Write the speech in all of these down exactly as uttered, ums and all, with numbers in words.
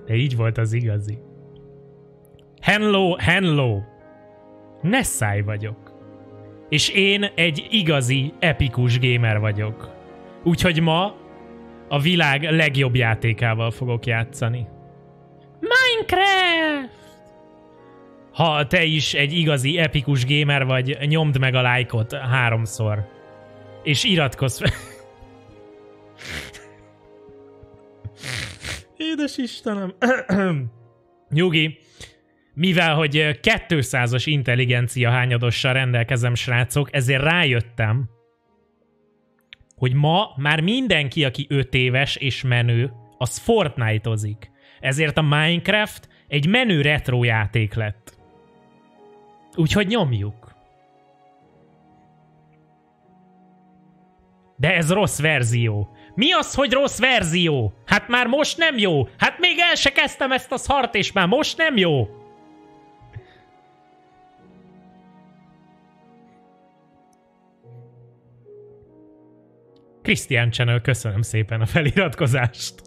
De így volt az igazi. Hello, hello. Nessai vagyok. És én egy igazi, epikus gamer vagyok. Úgyhogy ma a világ legjobb játékával fogok játszani. Minecraft! Ha te is egy igazi, epikus gamer vagy, nyomd meg a lájkot háromszor. És iratkozz fel. Édes Istenem. Nyugi. Mivel, hogy kétszázas intelligencia hányadossal rendelkezem, srácok, ezért rájöttem, hogy ma már mindenki, aki öt éves és menő, az Fortnite-ozik. Ezért a Minecraft egy menő retro játék lett. Úgyhogy nyomjuk. De ez rossz verzió. Mi az, hogy rossz verzió? Hát már most nem jó. Hát még el se kezdtem ezt a szart, és már most nem jó. Christian Channel, köszönöm szépen a feliratkozást.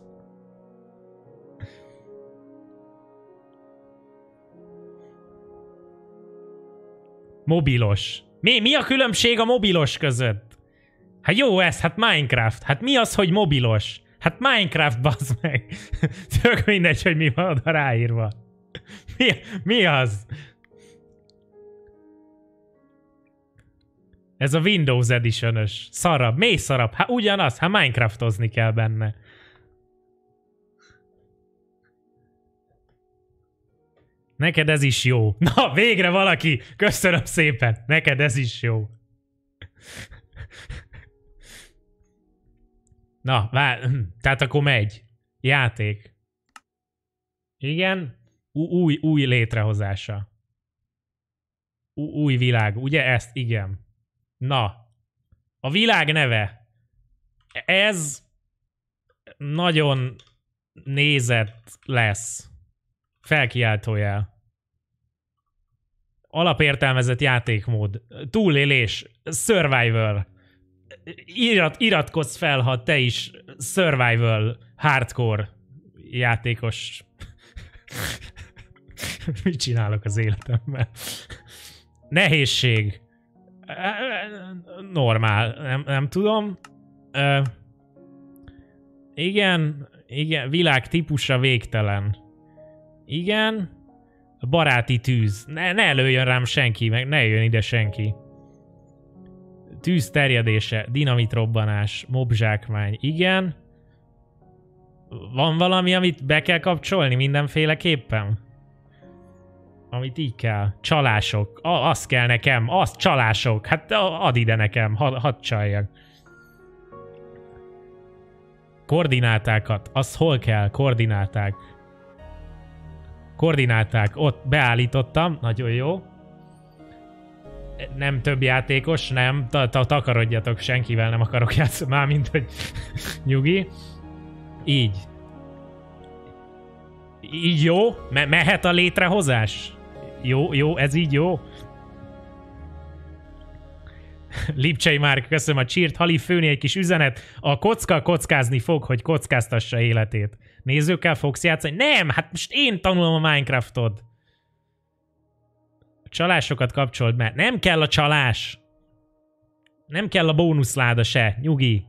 Mobilos. Mi, mi a különbség a mobilos között? Hát jó ez, hát Minecraft. Hát mi az, hogy mobilos? Hát Minecraft, bazd meg. Tök mindegy, hogy mi van oda ráírva. Mi, mi az? Ez a Windows Edition-ös. Szarabb, mély szarabb. Hát ugyanaz, hát Minecraftozni kell benne. Neked ez is jó. Na, végre valaki! Köszönöm szépen! Neked ez is jó. Na, vár, tehát akkor megy. Játék. Igen. Új, új létrehozása. Új világ. Ugye ezt? Igen. Na. A világ neve. Ez nagyon nézett lesz. Felkiáltójel. Alapértelmezett játékmód. Túlélés. Survival. Irat, iratkozz fel, ha te is survival hardcore játékos. Mit csinálok az életemben? Nehézség. Normál. Nem, nem tudom. Uh, igen. Igen. Világ típusa végtelen. Igen. Baráti tűz. Ne, ne előjön rám senki, meg ne jön ide senki. Tűz terjedése, dinamitrobbanás, mobzsákmány. Igen. Van valami, amit be kell kapcsolni mindenféleképpen? Amit így kell. Csalások. A, az kell nekem. Az csalások. Hát add ide nekem. Had, hadd csaljak. Koordinátákat. Az hol kell? Koordináták. Koordináták. Ott beállítottam. Nagyon jó. Nem több játékos, nem. Takarodjatok, senkivel nem akarok játszani. Mármint, hogy nyugi. Így. Így jó? Me mehet a létrehozás? Jó, jó, ez így jó? Lipcsei Márk, köszönöm a csírt. Hali főni egy kis üzenet. A kocka kockázni fog, hogy kockáztassa életét. Nézőkkel fogsz játszani? Nem, hát most én tanulom a Minecraftot. A csalásokat kapcsold be. Nem kell a csalás. Nem kell a bónuszláda se. Nyugi.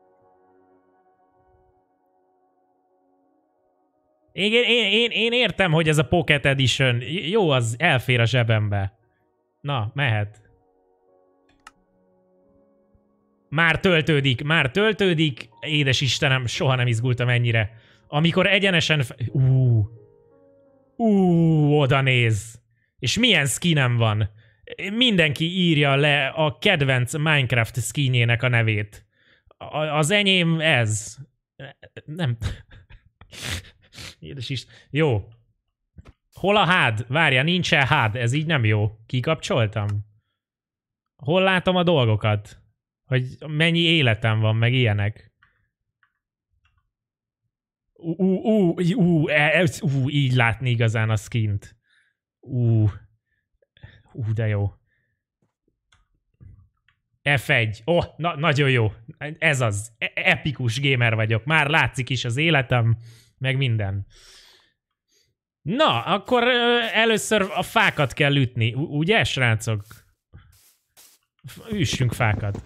Én, én, én, én értem, hogy ez a Pocket Edition. Jó, az elfér a zsebembe. Na, mehet. Már töltődik, már töltődik. Édes Istenem, soha nem izgultam ennyire. Amikor egyenesen... Ú, ú, oda néz. És milyen skinem van. Mindenki írja le a kedvenc Minecraft skinjének a nevét. A, az enyém ez. Nem... Édes Isten. Jó. Hol a hád? Várja, nincsen hád. Ez így nem jó. Kikapcsoltam. Hol látom a dolgokat? Hogy mennyi életem van, meg ilyenek. Ú, ú, ú, ú, ez, ú, így látni igazán a skint. Ú, ú, de jó. ef egy. Ó, oh, na, nagyon jó. Ez az. E epikus gamer vagyok. Már látszik is az életem, meg minden. Na, akkor ö, először a fákat kell ütni, U ugye, srácok? Üssünk fákat.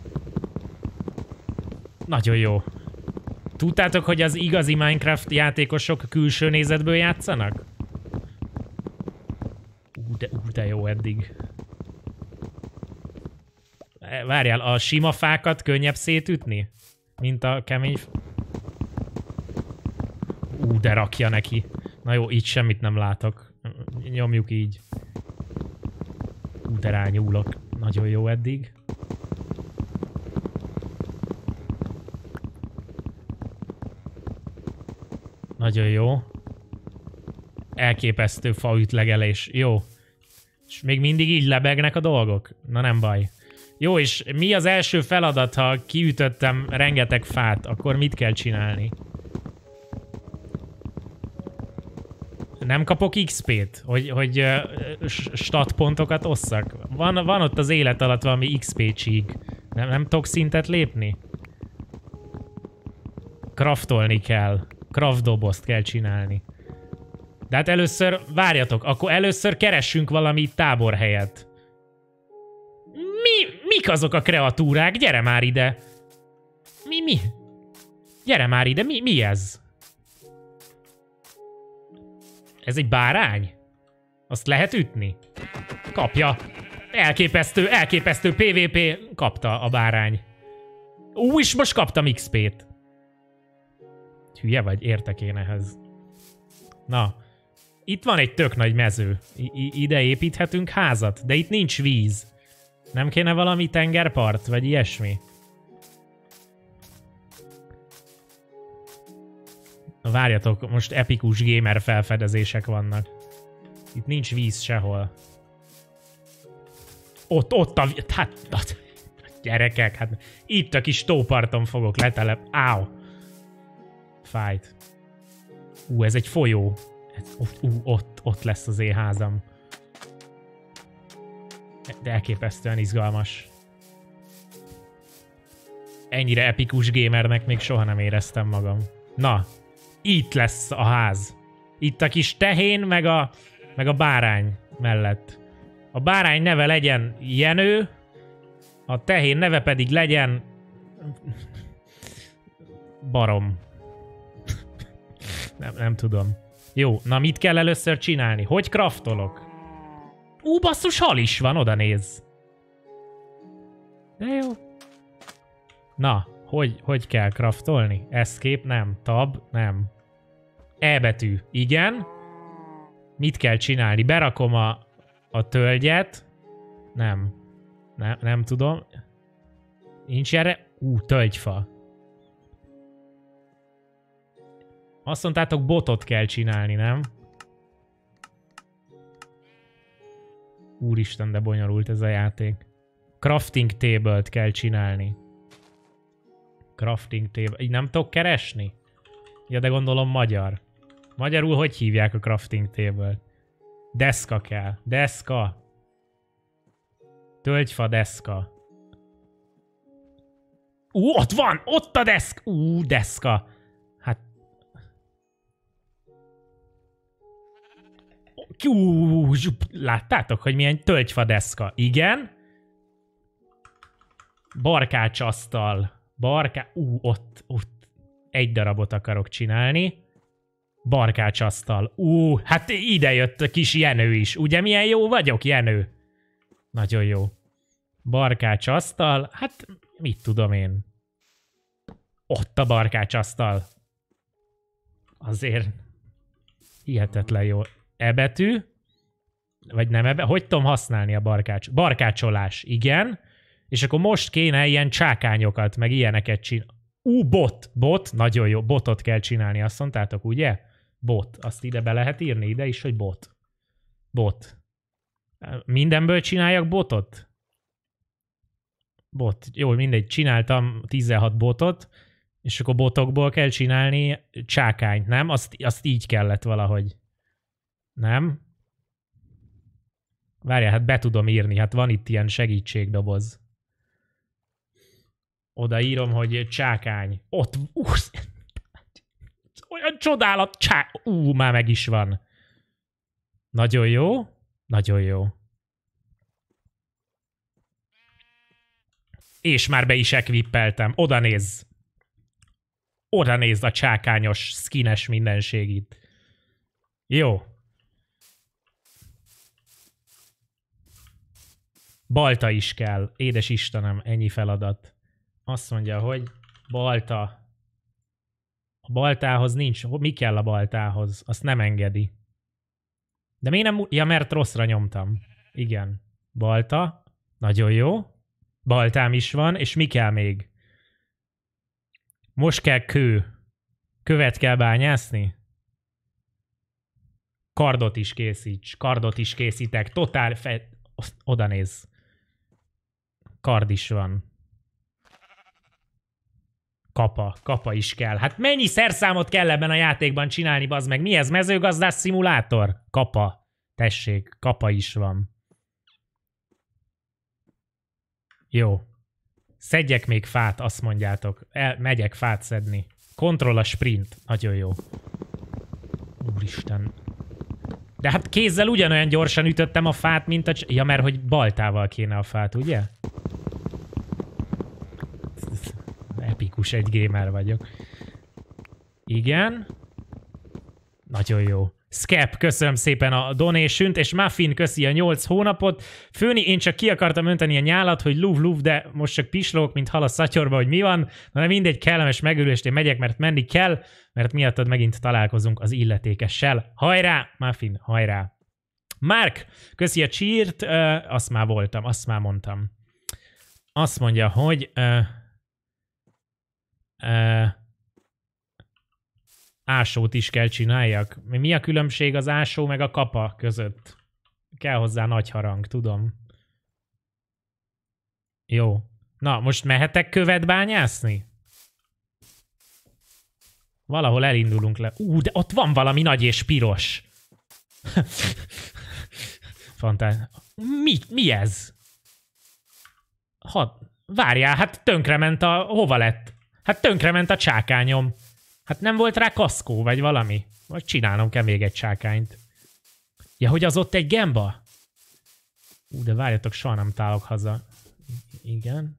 Nagyon jó. Tudtátok, hogy az igazi Minecraft játékosok külső nézetből játszanak? Ú, de, ú, de jó eddig. Várjál, a sima fákat könnyebb szétütni? Mint a kemény... Ú, de rakja neki. Na jó, így semmit nem látok. Nyomjuk így. Ú, de rányúlok. Nagyon jó eddig. Nagyon jó. Elképesztő faütlegelés. Jó. És még mindig így lebegnek a dolgok? Na nem baj. Jó, és mi az első feladat, ha kiütöttem rengeteg fát, akkor mit kell csinálni? Nem kapok iksz pét, hogy, hogy uh, statpontokat osszak? Van, van ott az élet alatt valami iksz pé csík. Nem, nem tudok szintet lépni? Craftolni kell. Craft dobozt kell csinálni. De hát először, várjatok, akkor először keressünk valami táborhelyet. Mi, mik azok a kreatúrák? Gyere már ide! Mi, mi? Gyere már ide, mi, mi ez? Ez egy bárány? Azt lehet ütni? Kapja. Elképesztő, elképesztő pé vé pé. Kapta a bárány. Ú, és most kaptam iksz pét. Hülye vagy, értek én ehhez. Na. Itt van egy tök nagy mező. I ide építhetünk házat, de itt nincs víz. Nem kéne valami tengerpart, vagy ilyesmi? Várjatok, most epikus gamer felfedezések vannak. Itt nincs víz sehol. Ott, ott a... Hát, hát gyerekek, hát itt a kis tóparton fogok letelep... Áó! Fájt. Ú, ez egy folyó. Ez, ott, ú, ott, ott lesz az én házam. De elképesztően izgalmas. Ennyire epikus gamernek még soha nem éreztem magam. Na, itt lesz a ház. Itt a kis tehén, meg a, meg a bárány mellett. A bárány neve legyen Jenő, a tehén neve pedig legyen... Barom. Nem, nem tudom. Jó, na mit kell először csinálni? Hogy craftolok? Ú, basszus, hal is van, oda néz. De jó. Na, hogy, hogy kell craftolni? Escape, nem. Tab, nem. E betű, igen. Mit kell csinálni? Berakom a, a tölgyet. Nem. Nem, nem tudom. Nincs erre? Ú, tölgyfa. Azt mondtátok, botot kell csinálni, nem? Úristen, de bonyolult ez a játék. Crafting table-t kell csinálni. Crafting table. Így nem tudok keresni? Ja, de gondolom magyar. Magyarul hogy hívják a crafting table-t? Deszka kell. Deszka. Tölgyfa deszka. Ú, ott van! Ott a deszka! Ú, deszka. Hát... Ú, láttátok, hogy milyen tölgyfa deszka? Igen. Barkácsasztal. Barká... Ú, ott, ott. Egy darabot akarok csinálni. Barkácsasztal. Ú, hát ide jött a kis Jenő is. Ugye milyen jó vagyok, Jenő? Nagyon jó. Barkácsasztal. Hát, mit tudom én. Ott a barkácsasztal. Azért hihetetlen jó. E betű? Vagy nem ebbe? Hogy tudom használni a barkács? Barkácsolás, igen. És akkor most kéne ilyen csákányokat, meg ilyeneket csinálni. Ú, bot. Bot, nagyon jó. Botot kell csinálni, azt mondtátok, ugye? Bot. Azt ide be lehet írni, ide is, hogy bot. Bot. Mindenből csináljak botot? Bot. Jó, mindegy. Csináltam tizenhat botot, és akkor botokból kell csinálni csákányt, nem? Azt, azt így kellett valahogy. Nem? Várjál, hát be tudom írni. Hát van itt ilyen segítségdoboz. Oda írom, hogy csákány. Ott. Uh, olyan csodálat. Csá... Ú, már meg is van. Nagyon jó. Nagyon jó. És már be is ekvippeltem. Oda nézz. Oda nézz a csákányos, skines mindenség itt. Jó. Balta is kell. Édes Istenem, ennyi feladat. Azt mondja, hogy balta. A baltához nincs. Mi kell a baltához? Azt nem engedi. De miért nem... Ja, mert rosszra nyomtam. Igen. Balta. Nagyon jó. Baltám is van, és mi kell még? Most kell kő. Követ kell bányászni? Kardot is készíts. Kardot is készítek. Totál fe... Oda néz. Kard is van. Kapa. Kapa is kell. Hát mennyi szerszámot kell ebben a játékban csinálni, bazd meg? Mi ez? Mezőgazdás szimulátor? Kapa. Tessék. Kapa is van. Jó. Szedjek még fát, azt mondjátok. El, megyek fát szedni. Kontroll a sprint. Nagyon jó. Úristen. De hát kézzel ugyanolyan gyorsan ütöttem a fát, mint a... Ja, mert hogy baltával kéne a fát, ugye? Epikus, egy gamer vagyok. Igen. Nagyon jó. Skep, köszönöm szépen a donation-t, és Muffin köszi a nyolc hónapot. Főni, én csak ki akartam önteni a nyálat, hogy luv luv, de most csak pislogok, mint hal a szatyorba, hogy mi van. Na mindegy, kellemes megülést, én megyek, mert menni kell, mert miattad megint találkozunk az illetékessel. Hajrá, Muffin, hajrá. Mark, köszi a cheert, uh, azt már voltam, azt már mondtam. Azt mondja, hogy... Uh, uh, ásót is kell csináljak. Mi a különbség az ásó meg a kapa között? Kell hozzá nagy harang, tudom. Jó. Na, most mehetek követ bányászni? Valahol elindulunk le. Ú, de ott van valami nagy és piros. Fantá... Mi, mi ez? Ha... Várjál, hát tönkrement a... Hova lett? Hát tönkrement a csákányom. Hát nem volt rá kaszkó, vagy valami? Vagy csinálnom kell még egy csákányt. Ja, hogy az ott egy gemba? Ú, de várjatok, soha nem tálok haza. Igen.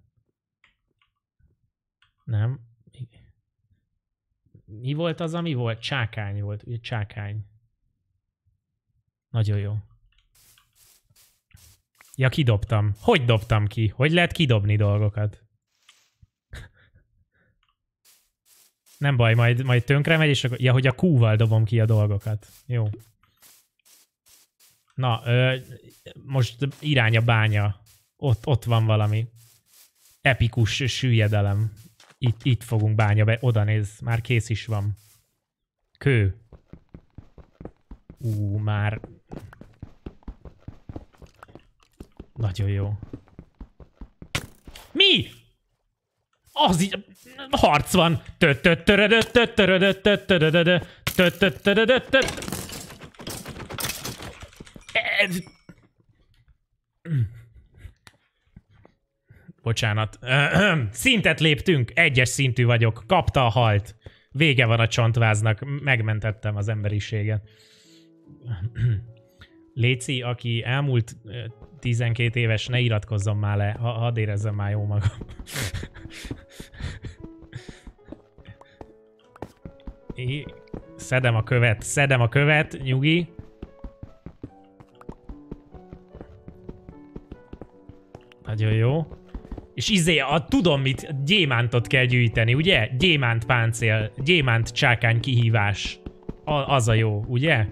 Nem. Mi volt az, ami volt? Csákány volt. Ugye csákány. Nagyon jó. Ja, kidobtam. Hogy dobtam ki? Hogy lehet kidobni dolgokat? Nem baj, majd, majd tönkre megy, és akkor... Ja, hogy a Q-val dobom ki a dolgokat. Jó. Na, ö, most irány a bánya. Ott, ott van valami. Epikus süllyedalem. Itt, itt fogunk bánya be. Oda néz, már kész is van. Kő. Ú, már... Nagyon jó. Mi? Az így... Harc van. Bocsánat. Szintet léptünk. Egyes szintű vagyok. Kapta a halt. Vége van a csontváznak. Megmentettem az emberiséget. Léci, aki elmúlt tizenkét éves, ne iratkozzon már le. Ha, hadd érezzem már jó magam. É, szedem a követ, szedem a követ, nyugi. Nagyon jó. És izé, a, tudom mit, gyémántot kell gyűjteni, ugye? Gyémánt páncél, gyémánt csákány kihívás. A, az a jó, ugye?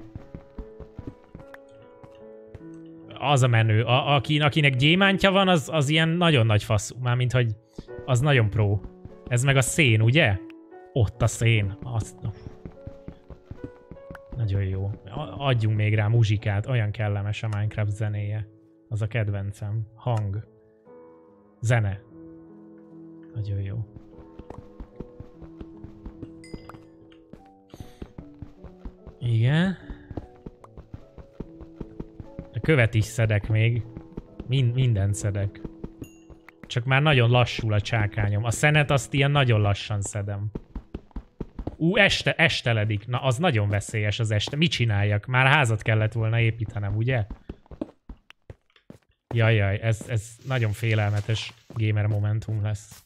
Az a menő. A, aki, akinek gyémántja van, az, az ilyen nagyon nagy faszú. Mármint, hogy az nagyon pro. Ez meg a szén, ugye? Ott a szén. Az... Nagyon jó. Adjunk még rá muzsikát. Olyan kellemes a Minecraft zenéje. Az a kedvencem. Hang. Zene. Nagyon jó. Igen. A követ is szedek még. Mind, mindent szedek. Csak már nagyon lassul a csákányom. A szenet azt ilyen nagyon lassan szedem. Ú, este, esteledik. Na, az nagyon veszélyes az este. Mit csináljak? Már házat kellett volna építenem, ugye? Jajjaj, ez, ez nagyon félelmetes gamer momentum lesz.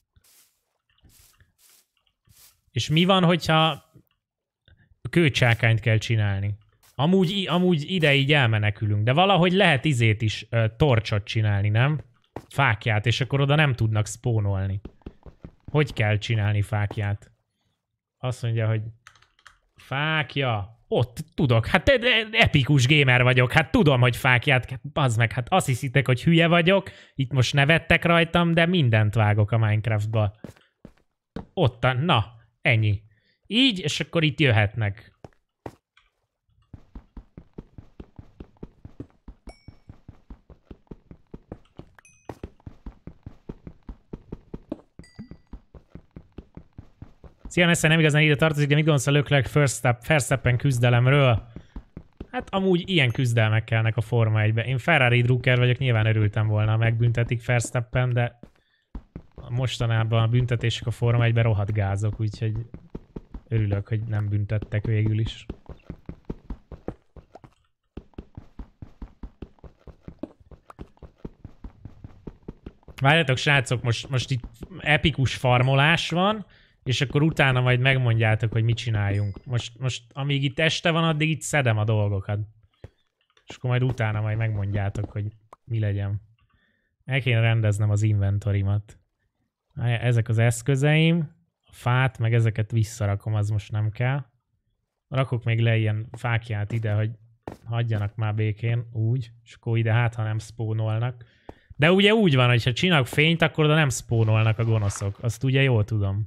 És mi van, hogyha kőcsákányt kell csinálni? Amúgy, amúgy ide így elmenekülünk, de valahogy lehet izét is, uh, torcsot csinálni, nem? Fákját, és akkor oda nem tudnak spónolni. Hogy kell csinálni fákját? Azt mondja, hogy fákja. Ott tudok. Hát epikus gamer vagyok. Hát tudom, hogy fákját. Bazd meg, hát azt hiszitek, hogy hülye vagyok. Itt most nevettek rajtam, de mindent vágok a Minecraftba. Ottan, na, ennyi. Így, és akkor itt jöhetnek. Szia, Nesze, nem igazán ide tartozik, de mit gondolsz a Leclerc First Step, First Steppen küzdelemről? Hát amúgy ilyen küzdelmek kellnek a Forma egybe. Én Ferrari drukker vagyok, nyilván örültem volna, ha megbüntetik First Steppen, de mostanában a büntetések a Forma egyben rohadt gázok, úgyhogy örülök, hogy nem büntettek végül is. Várjatok, srácok, most, most itt epikus farmolás van, és akkor utána majd megmondjátok, hogy mit csináljunk. Most, most amíg itt este van, addig itt szedem a dolgokat. És akkor majd utána majd megmondjátok, hogy mi legyen. El kéne rendeznem az inventorimat. Ezek az eszközeim, a fát, meg ezeket visszarakom, az most nem kell. Rakok még le ilyen fákját ide, hogy hagyjanak már békén, úgy, és akkor ide hát, ha nem spónolnak. De ugye úgy van, hogy ha csinálok fényt, akkor oda nem spónolnak a gonoszok. Azt ugye jól tudom.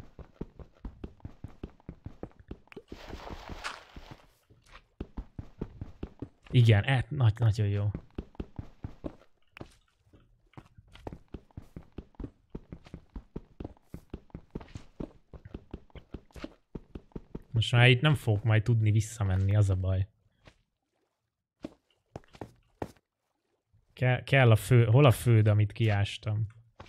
Igen, e, nagy, nagyon jó. Most már itt nem fogok majd tudni visszamenni, az a baj. Ke kell a fő... Hol a föld, amit kiástam?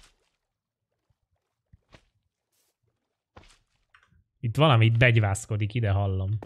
Itt valami itt begyvászkodik, ide hallom.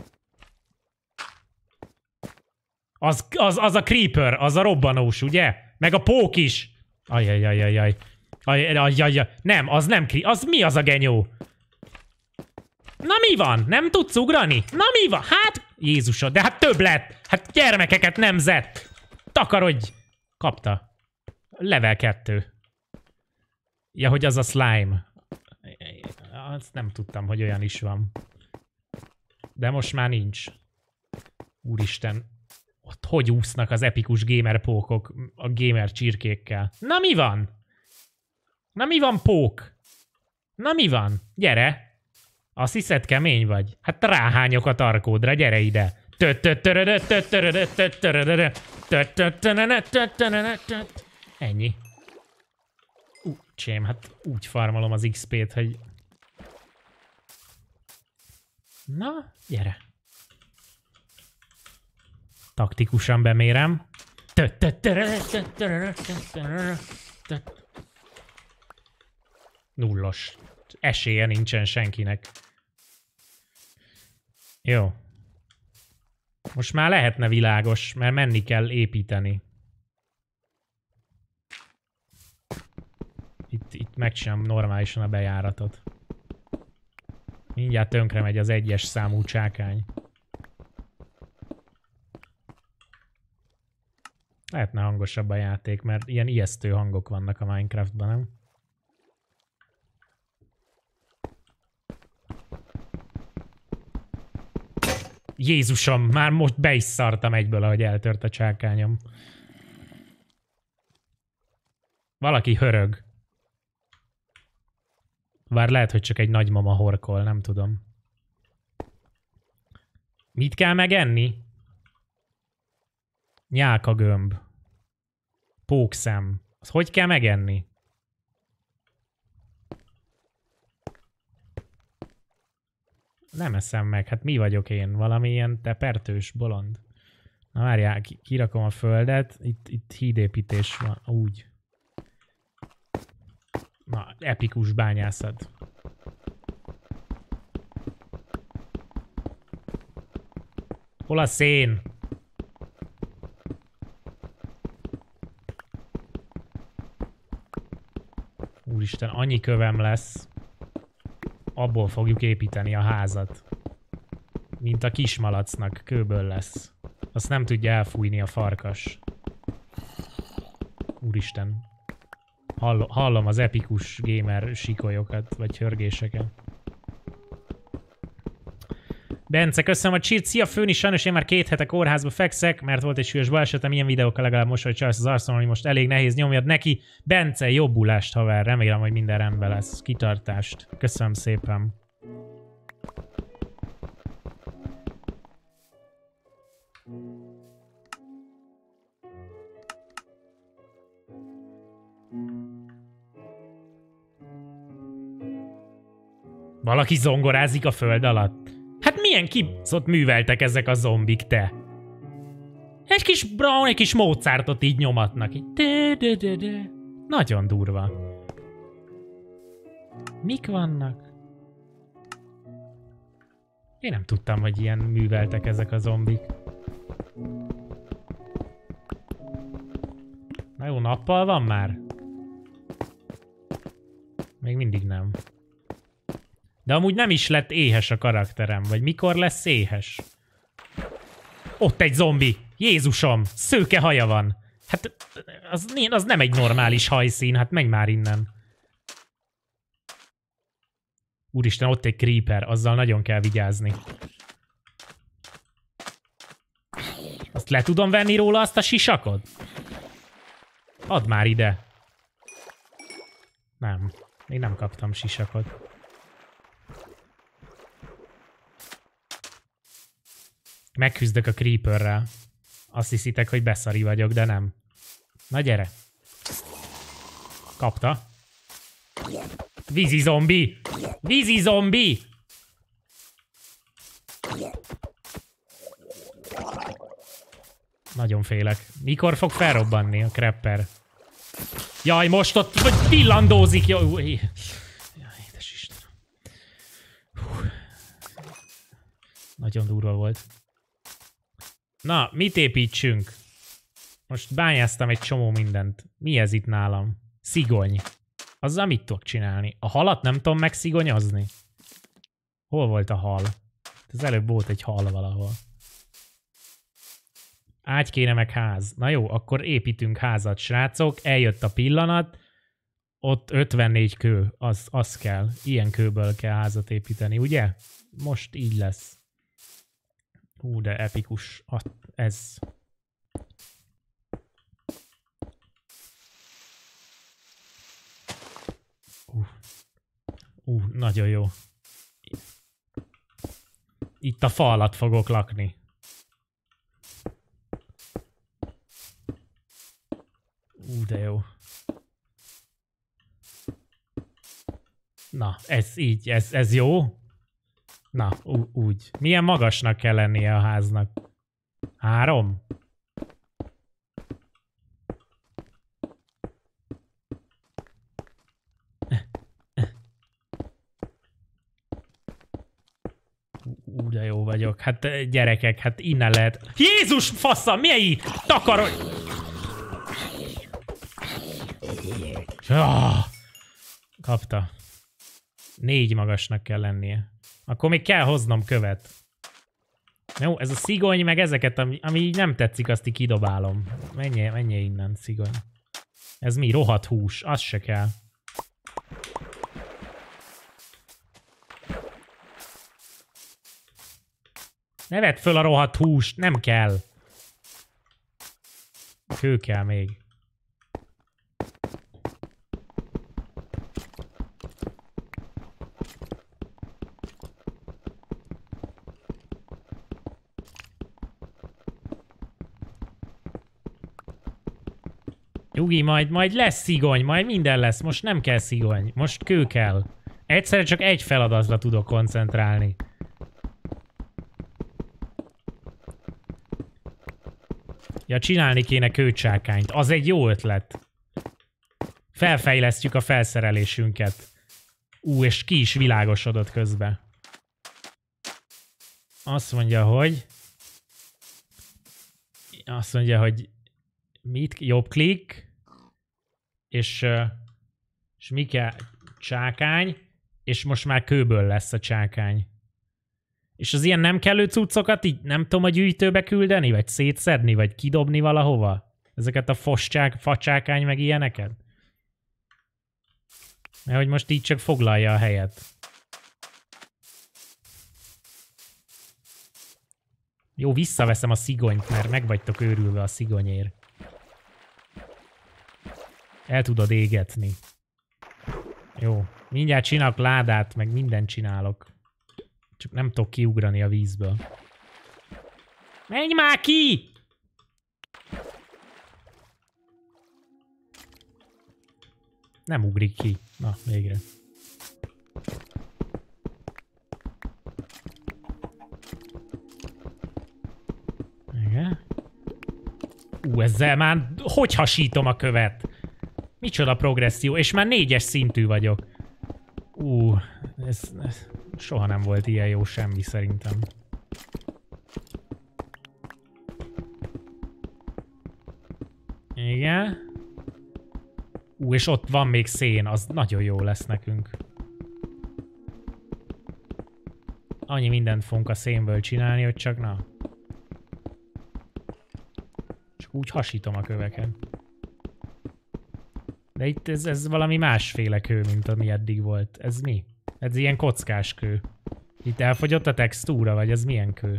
Az, az, az a creeper, az a robbanós, ugye? Meg a pók is. Ajajajajaj. Ajajajaj. Nem, az nem creeper. Az mi az a genyó? Na mi van? Nem tudsz ugrani? Na mi van? Hát, Jézusod, de hát több lett. Hát gyermekeket nemzett. Takarodj. Kapta. Level kettő. Ja, hogy az a slime. Azt nem tudtam, hogy olyan is van. De most már nincs. Úristen. Ott hogy úsznak az epikus gamer pókok a gamer csirkékkel? Na mi van? Na mi van, pók? Na mi van? Gyere! Azt hiszed, kemény vagy? Hát ráhányok a tarkódra, gyere ide! Ennyi. Ú, csém, hát úgy farmolom az iksz pét, hogy... Na, gyere! Taktikusan bemérem. Nullos. Esélye nincsen senkinek. Jó. Most már lehetne világos, mert menni kell építeni. Itt, itt megcsinálom normálisan a bejáratot. Mindjárt tönkre megy az egyes számú csákány. Lehetne hangosabb a játék, mert ilyen ijesztő hangok vannak a Minecraftban, nem? Jézusom, már most be is szartam egyből, ahogy eltört a csákányom. Valaki hörög. Bár lehet, hogy csak egy nagymama horkol, nem tudom. Mit kell megenni? Nyálkagömb. Pókszem. Azt hogy kell megenni? Nem eszem meg, hát mi vagyok én? Valami ilyen tepertős bolond. Na várjál, kirakom a földet, itt, itt hídépítés van, úgy. Na, epikus bányászat. Hol a szén? Úristen, annyi kövem lesz. Abból fogjuk építeni a házat. Mint a kismalacnak, kőből lesz. Azt nem tudja elfújni a farkas. Úristen. Hall hallom az epikus gamer sikolyokat, vagy hörgéseket. Bence, köszönöm a cheat. Szia Főni, sajnos én már két hete kórházba fekszek, mert volt egy súlyos balesetem, ilyen videókkal legalább mosolyt csalsz az arcon, hogy most elég nehéz nyomjad neki. Bence, jobbulást, haver, remélem, hogy minden rendben lesz. Kitartást. Köszönöm szépen. Valaki zongorázik a föld alatt? Hát milyen kibaszott műveltek ezek a zombik, te? Egy kis Brown, egy kis Mozartot így nyomatnak. De, de, de, de. Nagyon durva. Mik vannak? Én nem tudtam, hogy ilyen műveltek ezek a zombik. Na jó, nappal van már? Még mindig nem. De amúgy nem is lett éhes a karakterem, vagy mikor lesz éhes? Ott egy zombi! Jézusom! Szőke haja van! Hát az, az nem egy normális hajszín, hát menj már innen. Úristen, ott egy creeper, azzal nagyon kell vigyázni. Azt le tudom venni róla, azt a sisakot? Add már ide. Nem, én nem kaptam sisakot. Megküzdök a creeperrel. Azt hiszitek, hogy beszari vagyok, de nem. Na gyere. Kapta. Vízi zombi! Vízi zombi! Nagyon félek. Mikor fog felrobbanni a crapper? Jaj, most ott vagy villandózik! Jaj, édes Istenem. Nagyon durva volt. Na, mit építsünk? Most bányáztam egy csomó mindent. Mi ez itt nálam? Szigony. Azzal mit tudok csinálni? A halat nem tudom megszigonyozni? Hol volt a hal? Az előbb volt egy hal valahol. Ágy kéne meg ház. Na jó, akkor építünk házat, srácok. Eljött a pillanat. Ott ötvennégy kő. Az, az kell. Ilyen kőből kell házat építeni, ugye? Most így lesz. Hú, de epikus. Ez. Uh. Uh, nagyon jó. Itt a fa alatt fogok lakni. Ú, de jó. Na, ez így, ez, ez jó? Na, úgy. Milyen magasnak kell lennie a háznak? Három? Ú, de jó vagyok. Hát gyerekek, hát innen lehet... Jézus faszam, mi így? Takarod! Ah, kapta. Négy magasnak kell lennie. Akkor még kell hoznom követ. Jó, ez a szigony, meg ezeket, ami, ami így nem tetszik, azt így kidobálom. Menjél, menjél innen, szigony. Ez mi? Rohadt hús. Az se kell. Ne vedd föl a rohadt húst, nem kell. Kő kell még. Nyugi, majd, majd lesz szigony, majd minden lesz. Most nem kell szigony, most kő kell. Egyszerre csak egy feladatra tudok koncentrálni. Ja, csinálni kéne kőcsákányt. Az egy jó ötlet. Felfejlesztjük a felszerelésünket. Ú, és ki is világosodott közben. Azt mondja, hogy Azt mondja, hogy mit? Jobb klik. És, és mi kell? Csákány. És most már kőből lesz a csákány. És az ilyen nem kellő cuccokat így nem tudom a gyűjtőbe küldeni? Vagy szétszedni? Vagy kidobni valahova? Ezeket a foscsák, facsákány meg ilyeneket? Mert hogy most így csak foglalja a helyet. Jó, visszaveszem a szigonyt, mert meg vagytok őrülve a szigonyért. El tudod égetni. Jó, mindjárt csinálok ládát, meg mindent csinálok. Csak nem tudok kiugrani a vízből. Menj már ki! Nem ugrik ki. Na, végre. Igen. Ú, ezzel már hogy hasítom a követ? Micsoda progresszió, és már négyes szintű vagyok. Ú, ez, ez soha nem volt ilyen jó semmi szerintem. Igen. Ú, és ott van még szén, az nagyon jó lesz nekünk. Annyi mindent fogunk a szénből csinálni, hogy csak na. Csak úgy hasítom a köveket. De itt ez, ez valami másféle kő, mint ami eddig volt. Ez mi? Ez ilyen kockás kő. Itt elfogyott a textúra, vagy ez milyen kő?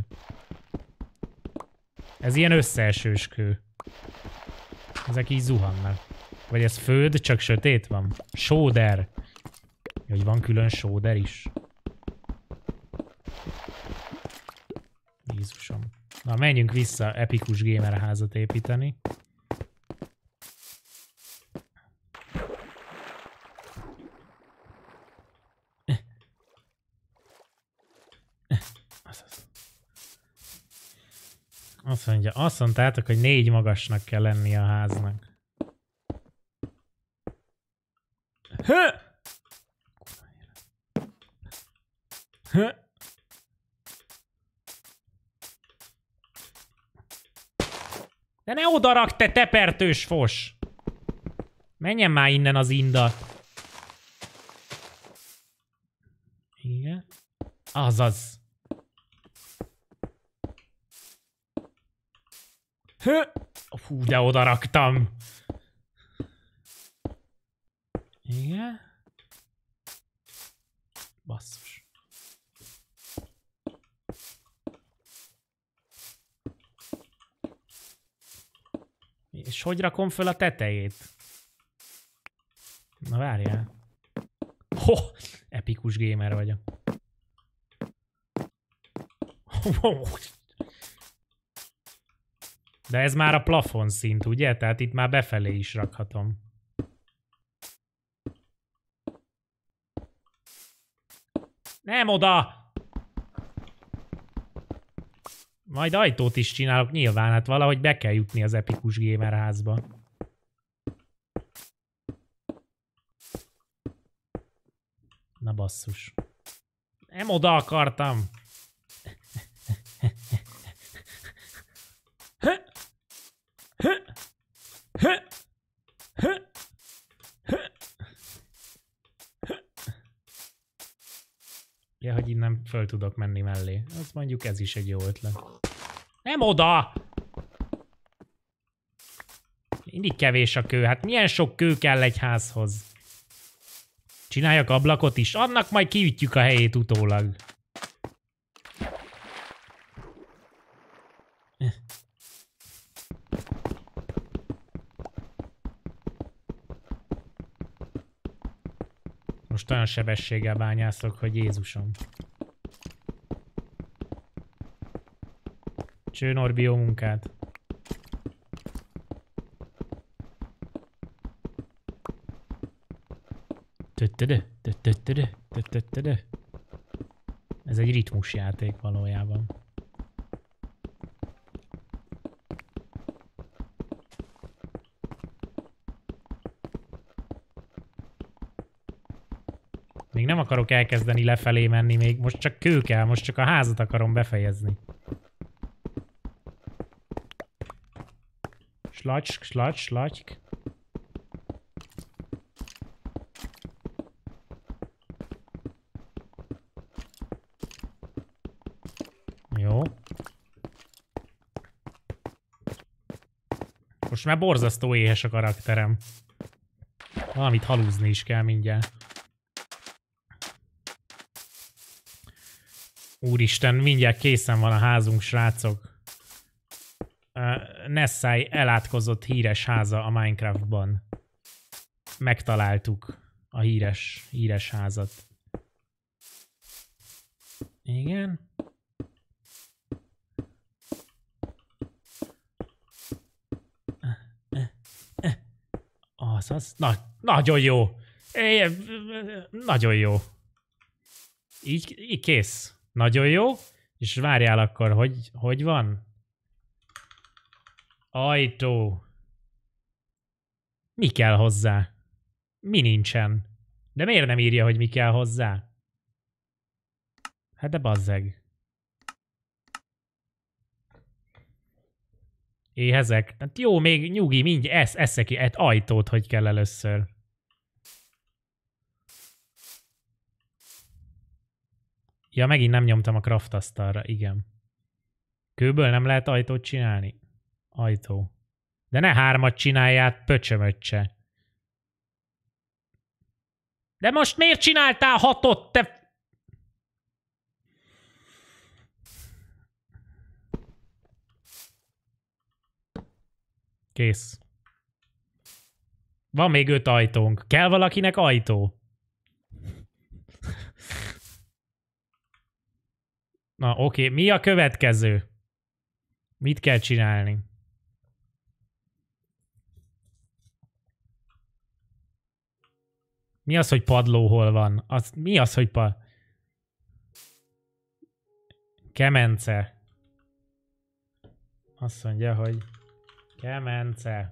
Ez ilyen összeesős kő. Ezek így zuhannak. Vagy ez föld, csak sötét van? Sóder. Hogy van külön sóder is. Jézusom. Na, menjünk vissza epikus gamer házat építeni. Azt mondja, azt mondtátok, hogy négy magasnak kell lennie a háznak. Hö! Hö! De ne odarak, te tepertős fos! Menjen már innen az inda. Igen. Azaz. Hö! Fú, de odaraktam. Igen. Basszus. És hogy rakom föl a tetejét? Na várjál. Ho! Epikus gamer vagyok. De ez már a plafon szint, ugye? Tehát itt már befelé is rakhatom. Nem oda! Majd ajtót is csinálok nyilván, hát valahogy be kell jutni az epikus gamer házba. Na basszus. Nem oda akartam! Ja, hogy innen föl tudok menni mellé. Azt mondjuk ez is egy jó ötlet. Nem oda! Mindig kevés a kő. Hát milyen sok kő kell egy házhoz? Csináljak ablakot is? Annak majd kiütjük a helyét utólag. Most olyan sebességgel bányászok, hogy Jézusom. Cső Norbi, jó munkát. Ez egy ritmusjáték valójában. Még nem akarok elkezdeni lefelé menni, még most csak kő kell, most csak a házat akarom befejezni. Slacsk, slacsk, slacsk. Jó. Most már borzasztó éhes a karakterem. Valamit halúzni is kell mindjárt. Úristen, mindjárt készen van a házunk, srácok. Uh, Nessai elátkozott híres háza a Minecraftban. Megtaláltuk a híres, híres házat. Igen. Az, az, na, nagyon jó. É, nagyon jó. Így, így kész. Nagyon jó. És várjál akkor, hogy, hogy van? Ajtó. Mi kell hozzá? Mi nincsen? De miért nem írja, hogy mi kell hozzá? Hát de bazzeg. Éhezek. Hát jó, még nyugi, mindjárt esz, eszek egy ajtót, hogy kell először. Ja, megint nem nyomtam a craft asztalra, igen. Kőből nem lehet ajtót csinálni? Ajtó. De ne hármat csinálját, pöcsömöccse. De most miért csináltál hatot, te... Kész. Van még öt ajtónk. Kell valakinek ajtó? Na, oké. Mi a következő? Mit kell csinálni? Mi az, hogy padló hol van? Az, mi az, hogy pa... Kemence. Azt mondja, hogy... Kemence.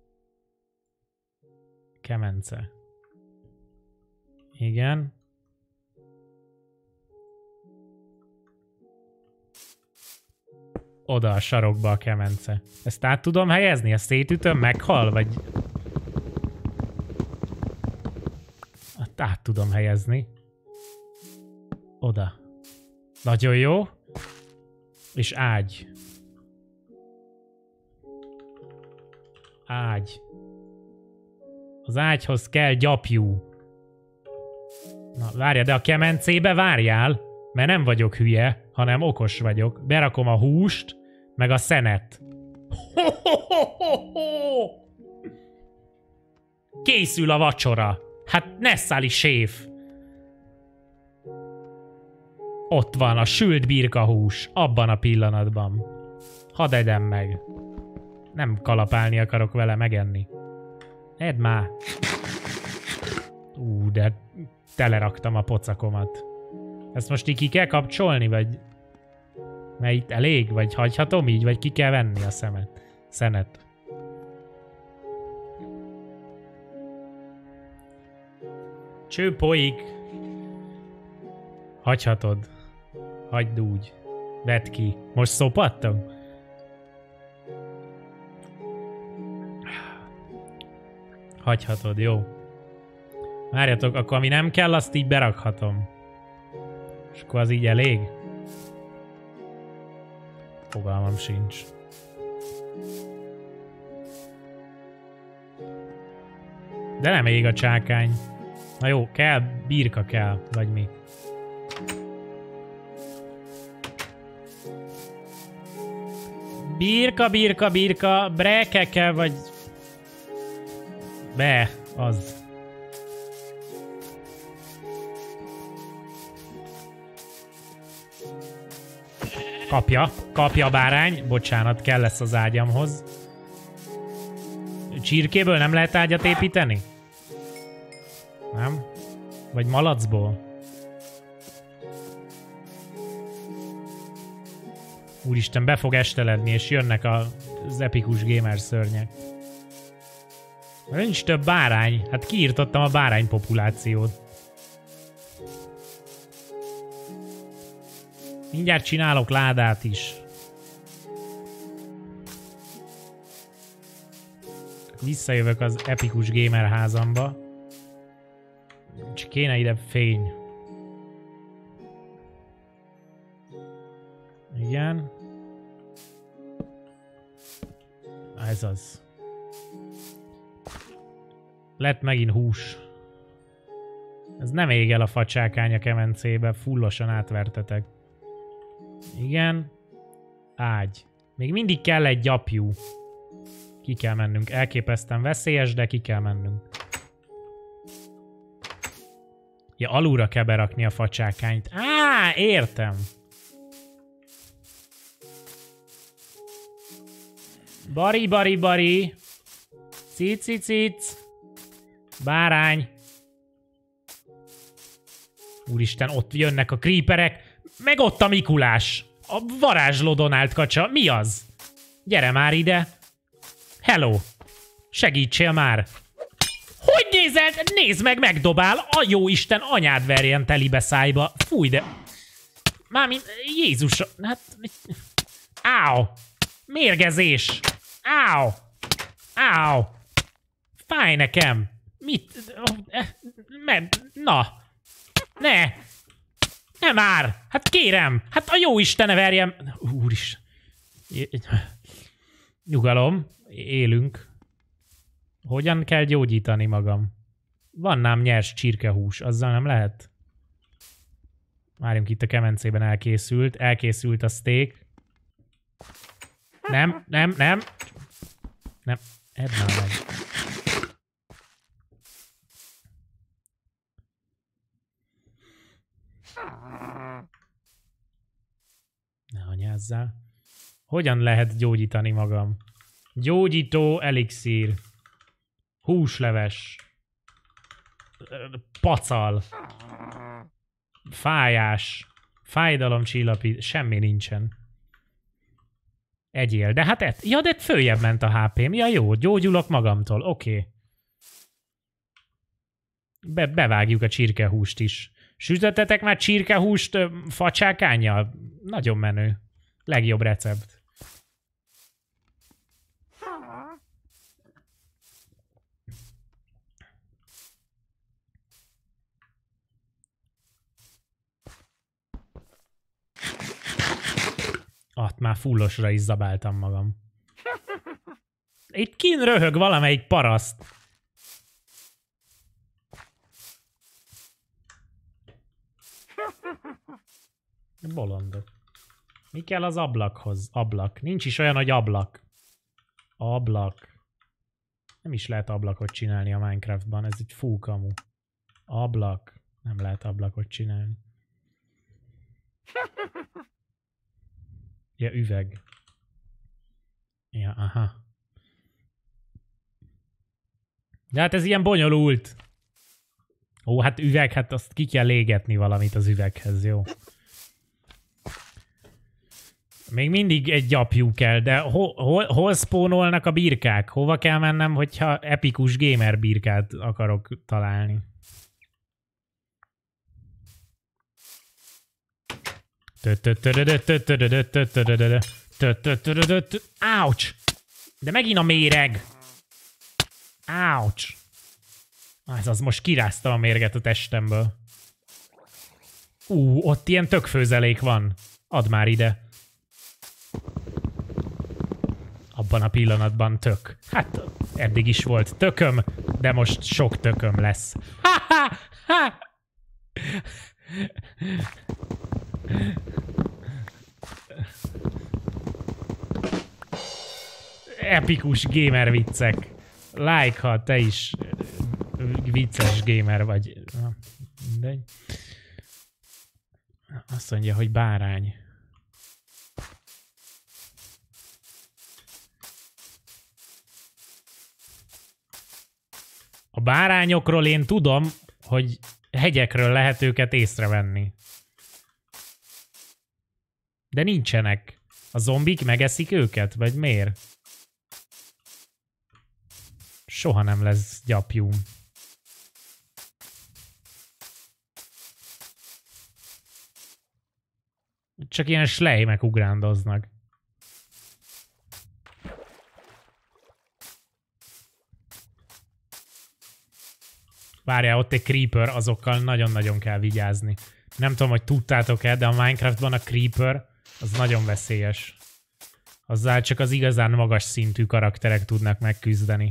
Kemence. Igen. Oda a sarokba a kemence. Ezt át tudom helyezni? Ezt szétütöm, meghal? Vagy... Át tudom helyezni. Oda. Nagyon jó. És ágy. Ágy. Az ágyhoz kell gyapjú. Na, várjál, de a kemencébe várjál, mert nem vagyok hülye, hanem okos vagyok. Berakom a húst, meg a szenet. Ho, ho, ho, ho, ho. Készül a vacsora. Hát Nessali séf. Ott van a sült birkahús, abban a pillanatban. Hadd edem meg. Nem kalapálni akarok vele, megenni. Edd már. Ú, de teleraktam a pocakomat. Ezt most így ki kell kapcsolni, vagy... Mert itt elég? Vagy hagyhatom így? Vagy ki kell venni a szemet? Szenet. Cső folyik. Hagyhatod. Hagyd úgy. Vedd ki. Most szopattam? Hagyhatod, jó. Várjatok, akkor ami nem kell, azt így berakhatom. És akkor az így elég? Fogalmam sincs. De nem ég a csákány. Na jó, kell, birka kell, vagy mi. Birka, birka, birka, brekeke, vagy... Be, az. Kapja, kapja a bárány. Bocsánat, kell lesz az ágyamhoz. Csirkéből nem lehet ágyat építeni? Nem? Vagy malacból? Úristen, be fog esteledni, és jönnek az epikus gamer szörnyek. Nincs több bárány. Hát kiírtottam a bárány populációt. Mindjárt csinálok ládát is. Visszajövök az epikus gamer házamba. Csak kéne ide fény. Igen. Ez az. Lett megint hús. Ez nem ég el a facsákány a kemencébe, fullosan átvertetek. Igen. Ágy. Még mindig kell egy gyapjú. Ki kell mennünk. Elképesztően veszélyes, de ki kell mennünk. Ja, alulra kell berakni a facsákányt. Á, értem. Bari, bari, bari. Cici, cic. Bárány. Úristen, ott jönnek a creeperek. Meg ott a Mikulás. A varázsló Donald kacsa. Mi az? Gyere már ide. Hello. Segítsél már. Hogy nézed? Nézd meg, megdobál. A jó Isten, anyád verjen telibe szájba. Fúj, de... Mármint, Jézus... Hát... Áó. Mérgezés. Áó. Áó. Fáj nekem. Mit? Na. Ne. Ne már. Hát kérem. Hát a jó Istene verjem. Úris. Nyugalom. Élünk. Hogyan kell gyógyítani magam? Van nám nyers csirkehús. Azzal nem lehet? Várjunk, itt a kemencében elkészült. Elkészült a steak. Nem, nem, nem. Nem. Edd már meg. Ne anyázzál. Hogyan lehet gyógyítani magam? Gyógyító elixír. Húsleves. Pacal. Fájás. Fájdalomcsillapít. Semmi nincsen. Egyél. De hát et... Ja, de följebb ment a há pém. Ja, jó. Gyógyulok magamtól. Oké. Okay. Be bevágjuk a csirkehúst is. Sütöttetek már csirkehúst facsákánnyal? Nagyon menő. Legjobb recept. Ott már fullosra is zabáltam magam. Itt kint röhög valamelyik paraszt. Bolondok. Mi kell az ablakhoz? Ablak. Nincs is olyan, hogy ablak. Ablak. Nem is lehet ablakot csinálni a Minecraftban. Ez egy fúkamu. Ablak. Nem lehet ablakot csinálni. Ja, üveg. Ja, aha. De hát ez ilyen bonyolult. Ó, hát üveg, hát azt ki kell égetni valamit az üveghez, jó. Még mindig egy gyapjú kell, de hol, hol, hol spawnolnak a birkák? Hova kell mennem, hogyha epikus gamer birkát akarok találni? Ouch! De megint a méreg! Ouch! Ez az, most kiráztam a mérget a testemből. Ú, ott ilyen tökfőzelék van. Add már ide. Abban a pillanatban tök. Hát, eddig is volt tököm, de most sok tököm lesz. Ha, ha, ha. Epikus gamer viccek. Like, ha te is vicces gamer vagy. Mindegy. Azt mondja, hogy bárány. A bárányokról én tudom, hogy hegyekről lehet őket észrevenni. De nincsenek. A zombik megeszik őket? Vagy miért? Soha nem lesz gyapjúm. Csak ilyen slejmek ugrándoznak. Várjál, ott egy creeper, azokkal nagyon-nagyon kell vigyázni. Nem tudom, hogy tudtátok-e, de a Minecraftban a creeper az nagyon veszélyes. Azzal csak az igazán magas szintű karakterek tudnak megküzdeni.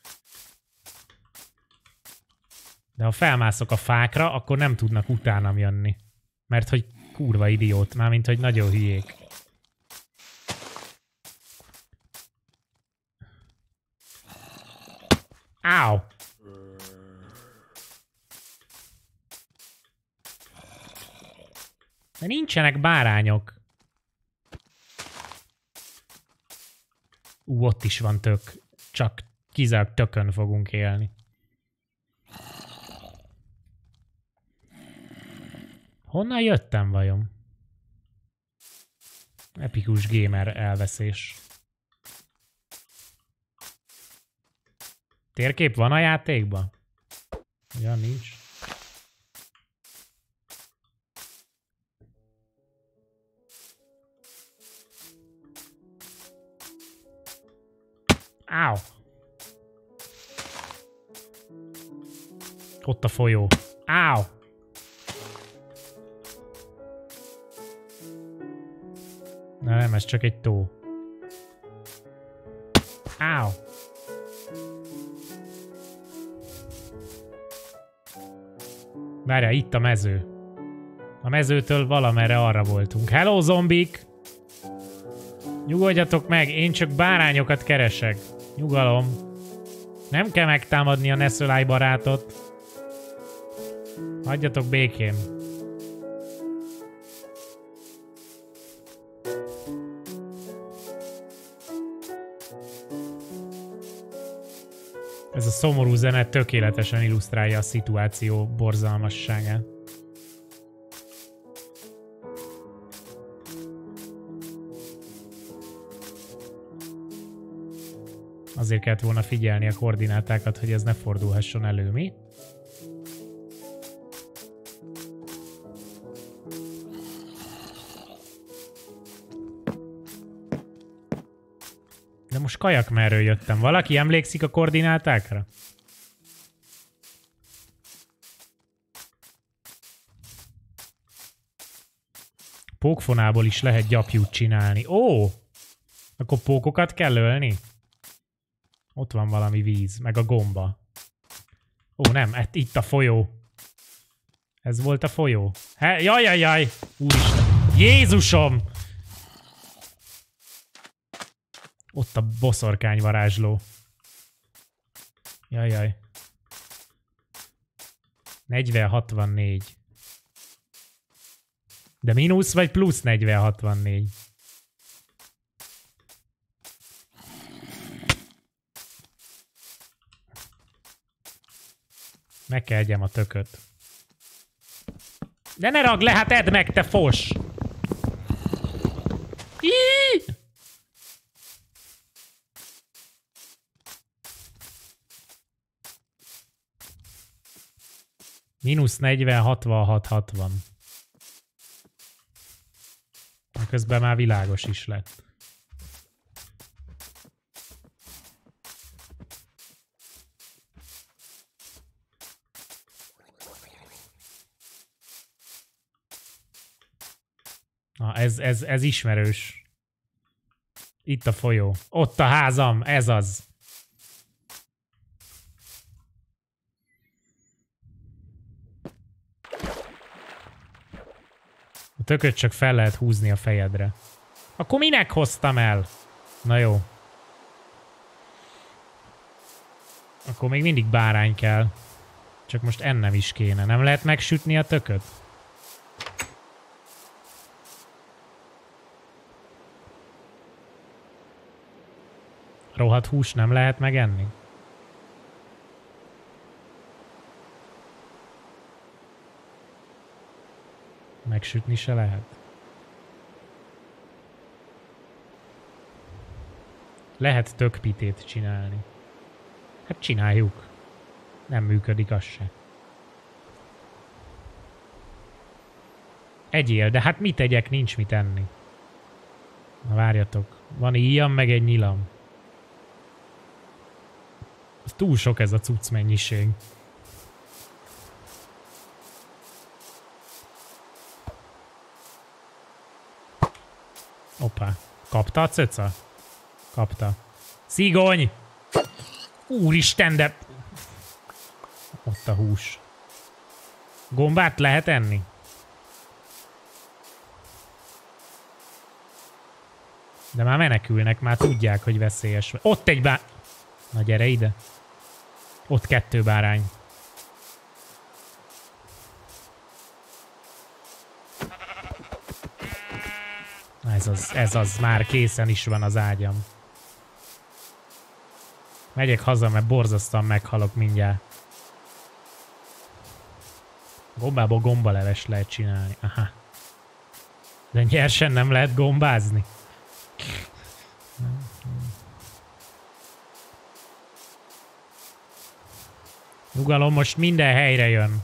De ha felmászok a fákra, akkor nem tudnak utánam jönni. Mert hogy kurva idiót, mármint hogy nagyon hülyék. Áu! De nincsenek bárányok. Ú, ott is van tök. Csak kizárt tökön fogunk élni. Honnan jöttem vajon? Epikus gamer elveszés. Térkép van a játékban? Ugyan nincs. Áu! Ott a folyó. Áu! Na nem, ez csak egy tó. Áu! Várjál, itt a mező. A mezőtől valamerre arra voltunk. Hello, zombik! Nyugodjatok meg, én csak bárányokat keresek. Nyugalom. Nem kell megtámadni a Nesselai barátot. Hagyjatok békén. Ez a szomorú zene tökéletesen illusztrálja a szituáció borzalmasságát. Azért kellett volna figyelni a koordinátákat, hogy ez ne fordulhasson elő, mi? De most kajak merről jöttem. Valaki emlékszik a koordinátákra? Pókfonából is lehet gyapjút csinálni. Ó! Akkor pókokat kell ölni? Ott van valami víz, meg a gomba. Ó, nem, itt a folyó. Ez volt a folyó. He, jaj, jaj, jaj! Úristen! Jézusom! Ott a boszorkány varázsló. Jaj, jaj. negyven hatvannégy. De mínusz vagy plusz negyven hatvannégy? Meg kell egyem a tököt. De ne ragd le, hát edd meg, te fos! Íííí! Mínusz negyven, hatvanhat, hatvan. Közben már világos is lett. Na, ez, ez, ez ismerős. Itt a folyó. Ott a házam, ez az. A tököt csak fel lehet húzni a fejedre. Akkor minek hoztam el? Na jó. Akkor még mindig bárány kell. Csak most ennem is kéne. Nem lehet megsütni a tököt? Rohadt hús nem lehet megenni? Megsütni se lehet. Lehet tökpitét csinálni. Hát csináljuk. Nem működik az se. Egyél, de hát mit tegyek, nincs mit enni. Na várjatok. Van íjam, meg egy nyilam. Ez túl sok ez a cucc mennyiség. Kapta a cöca? Kapta. Szigony! Úristen, de... Ott a hús. Gombát lehet enni? De már menekülnek, már tudják, hogy veszélyes. Ott egy bá... Na gyere ide. Ott kettő bárány. Ez az, ez az, már készen is van az ágyam. Megyek haza, mert borzasztóan meghalok mindjárt. Gombából gombaleves lehet csinálni. Aha. De nyersen nem lehet gombázni. Nyugalom, most minden helyre jön.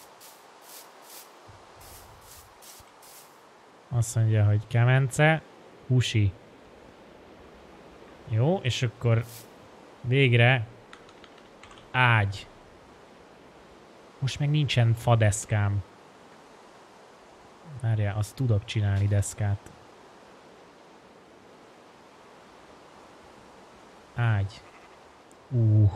Azt mondja, hogy kemence, húsi. Jó, és akkor végre ágy. Most meg nincsen fadeszkám. Várjál, azt tudok csinálni deszkát. Ágy. Uh.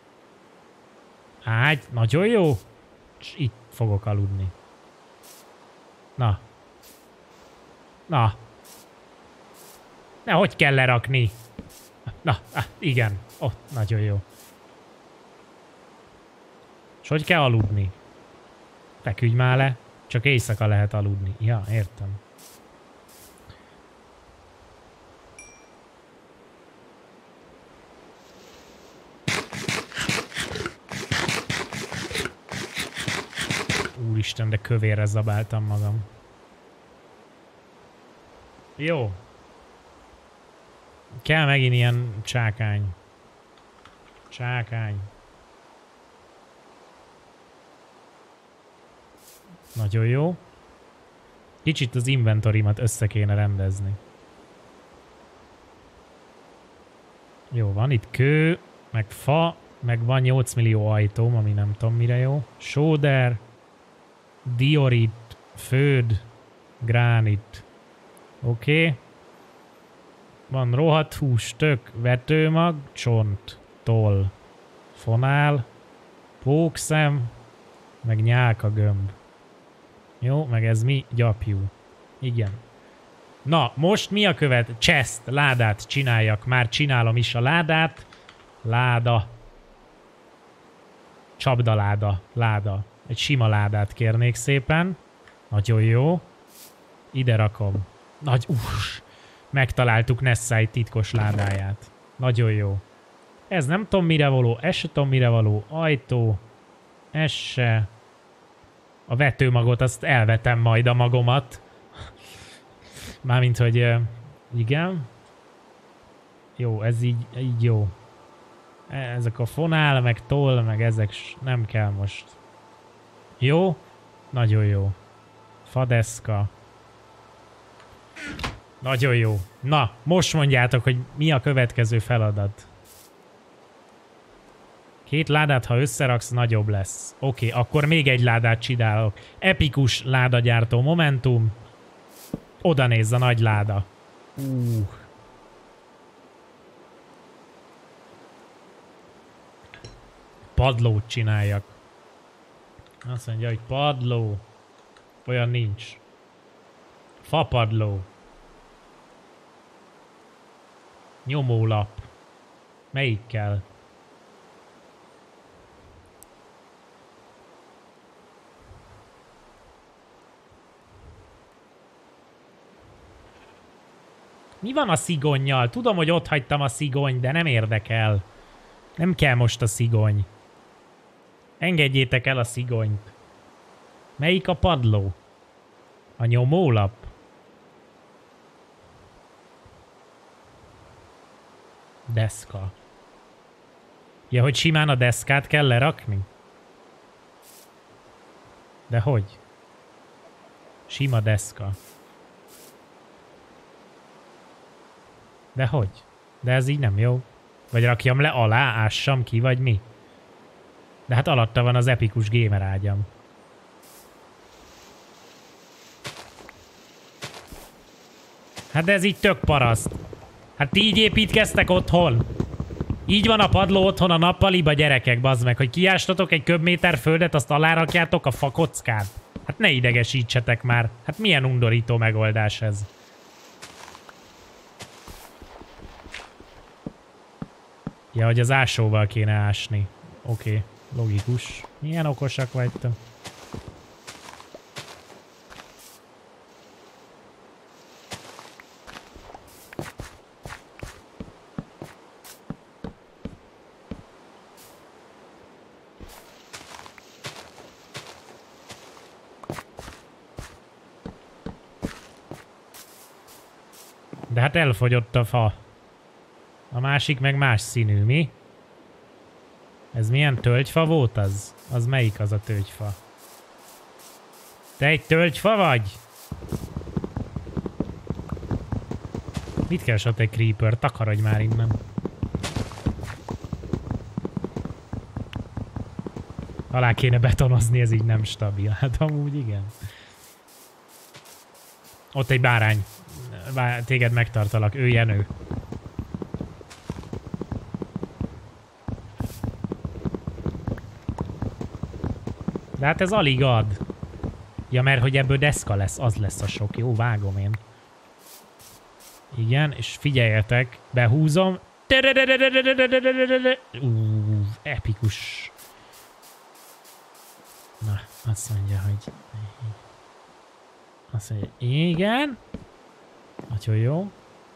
Ágy, nagyon jó. És itt fogok aludni. Na. Na. Na, hogy kell lerakni? Na, ah, igen. Ott, oh, nagyon jó. És hogy kell aludni? Feküdj már le. Csak éjszaka lehet aludni. Ja, értem. Úristen, de kövérre zabáltam magam. Jó. Kell megint ilyen csákány. Csákány. Nagyon jó. Kicsit az inventorimat össze kéne rendezni. Jó, van itt kő, meg fa, meg van nyolc millió ajtóm, ami nem tudom mire jó. Sóder, diorit, föld, gránit. Oké. Okay. Van rohadt hús, tök, vetőmag, csont, toll, fonál, pókszem, meg nyálka gömb. Jó, meg ez mi? Gyapjú. Igen. Na, most mi a követ? Chest, ládát csináljak. Már csinálom is a ládát. Láda. Csapdaláda. Láda. Egy sima ládát kérnék szépen. Nagyon jó. Ide rakom. Nagy... Uff. Megtaláltuk Nessai titkos ládáját. Nagyon jó. Ez nem tudom mire való. Ez se tudom mire való. Ajtó. Ez se. A vetőmagot, azt elvetem majd a magomat. Mármint, hogy uh, igen. Jó, ez így, így jó. Ezek a fonál, meg toll, meg ezek nem kell most. Jó? Nagyon jó. Fadeszka. Nagyon jó. Na, most mondjátok, hogy mi a következő feladat. Két ládát, ha összeraksz, nagyobb lesz. Oké, okay, akkor még egy ládát csinálok. Epikus ládagyártó momentum. Oda nézz a nagy láda. Uh. Padlót csináljak. Azt mondja, hogy padló. Olyan nincs. Fapadló. Nyomólap. Melyik kell? Mi van a szigonnyal? Tudom, hogy ott hagytam a szigony, de nem érdekel. Nem kell most a szigony. Engedjétek el a szigonyt. Melyik a padló? A nyomólap? Deszka. Ja, hogy simán a deszkát kell lerakni? De hogy? Sima deszka. De hogy? De ez így nem jó. Vagy rakjam le alá, ássam ki, vagy mi? De hát alatta van az epikus gamer ágyam. Hát de ez így tök paraszt. Hát ti így építkeztek otthon? Így van a padló otthon a nappaliba, gyerekek, bazd meg, hogy kiástatok egy köbméter földet, azt alárakjátok a fakockát. Hát ne idegesítsetek már. Hát milyen undorító megoldás ez. Ja, hogy az ásóval kéne ásni. Oké, okay, logikus. Milyen okosak vagytok. De hát elfogyott a fa. A másik meg más színű, mi? Ez milyen tölgyfa volt az? Az melyik az a tölgyfa? Te egy tölgyfa vagy? Mit keresett egy creeper? Takarodj már innen. Alá kéne betonozni, ez így nem stabil. Hát amúgy igen. Ott egy bárány. Bár téged megtartalak, ő Jenő. De hát ez alig ad. Ja, mert hogy ebből deszka lesz, az lesz a sok. Jó, vágom én. Igen, és figyeljetek, behúzom. Uuu, epikus. Na, azt mondja, hogy... Azt mondja, igen. Nagyon jó.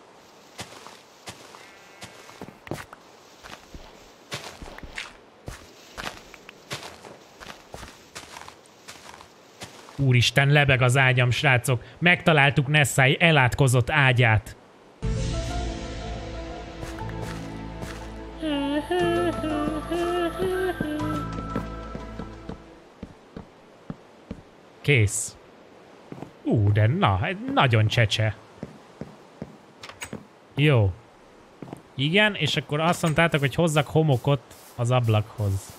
Úristen, lebeg az ágyam, srácok. Megtaláltuk Nessai elátkozott ágyát. Kész. Ú, de na, nagyon csecse. Jó. Igen, és akkor azt mondtátok, hogy hozzak homokot az ablakhoz.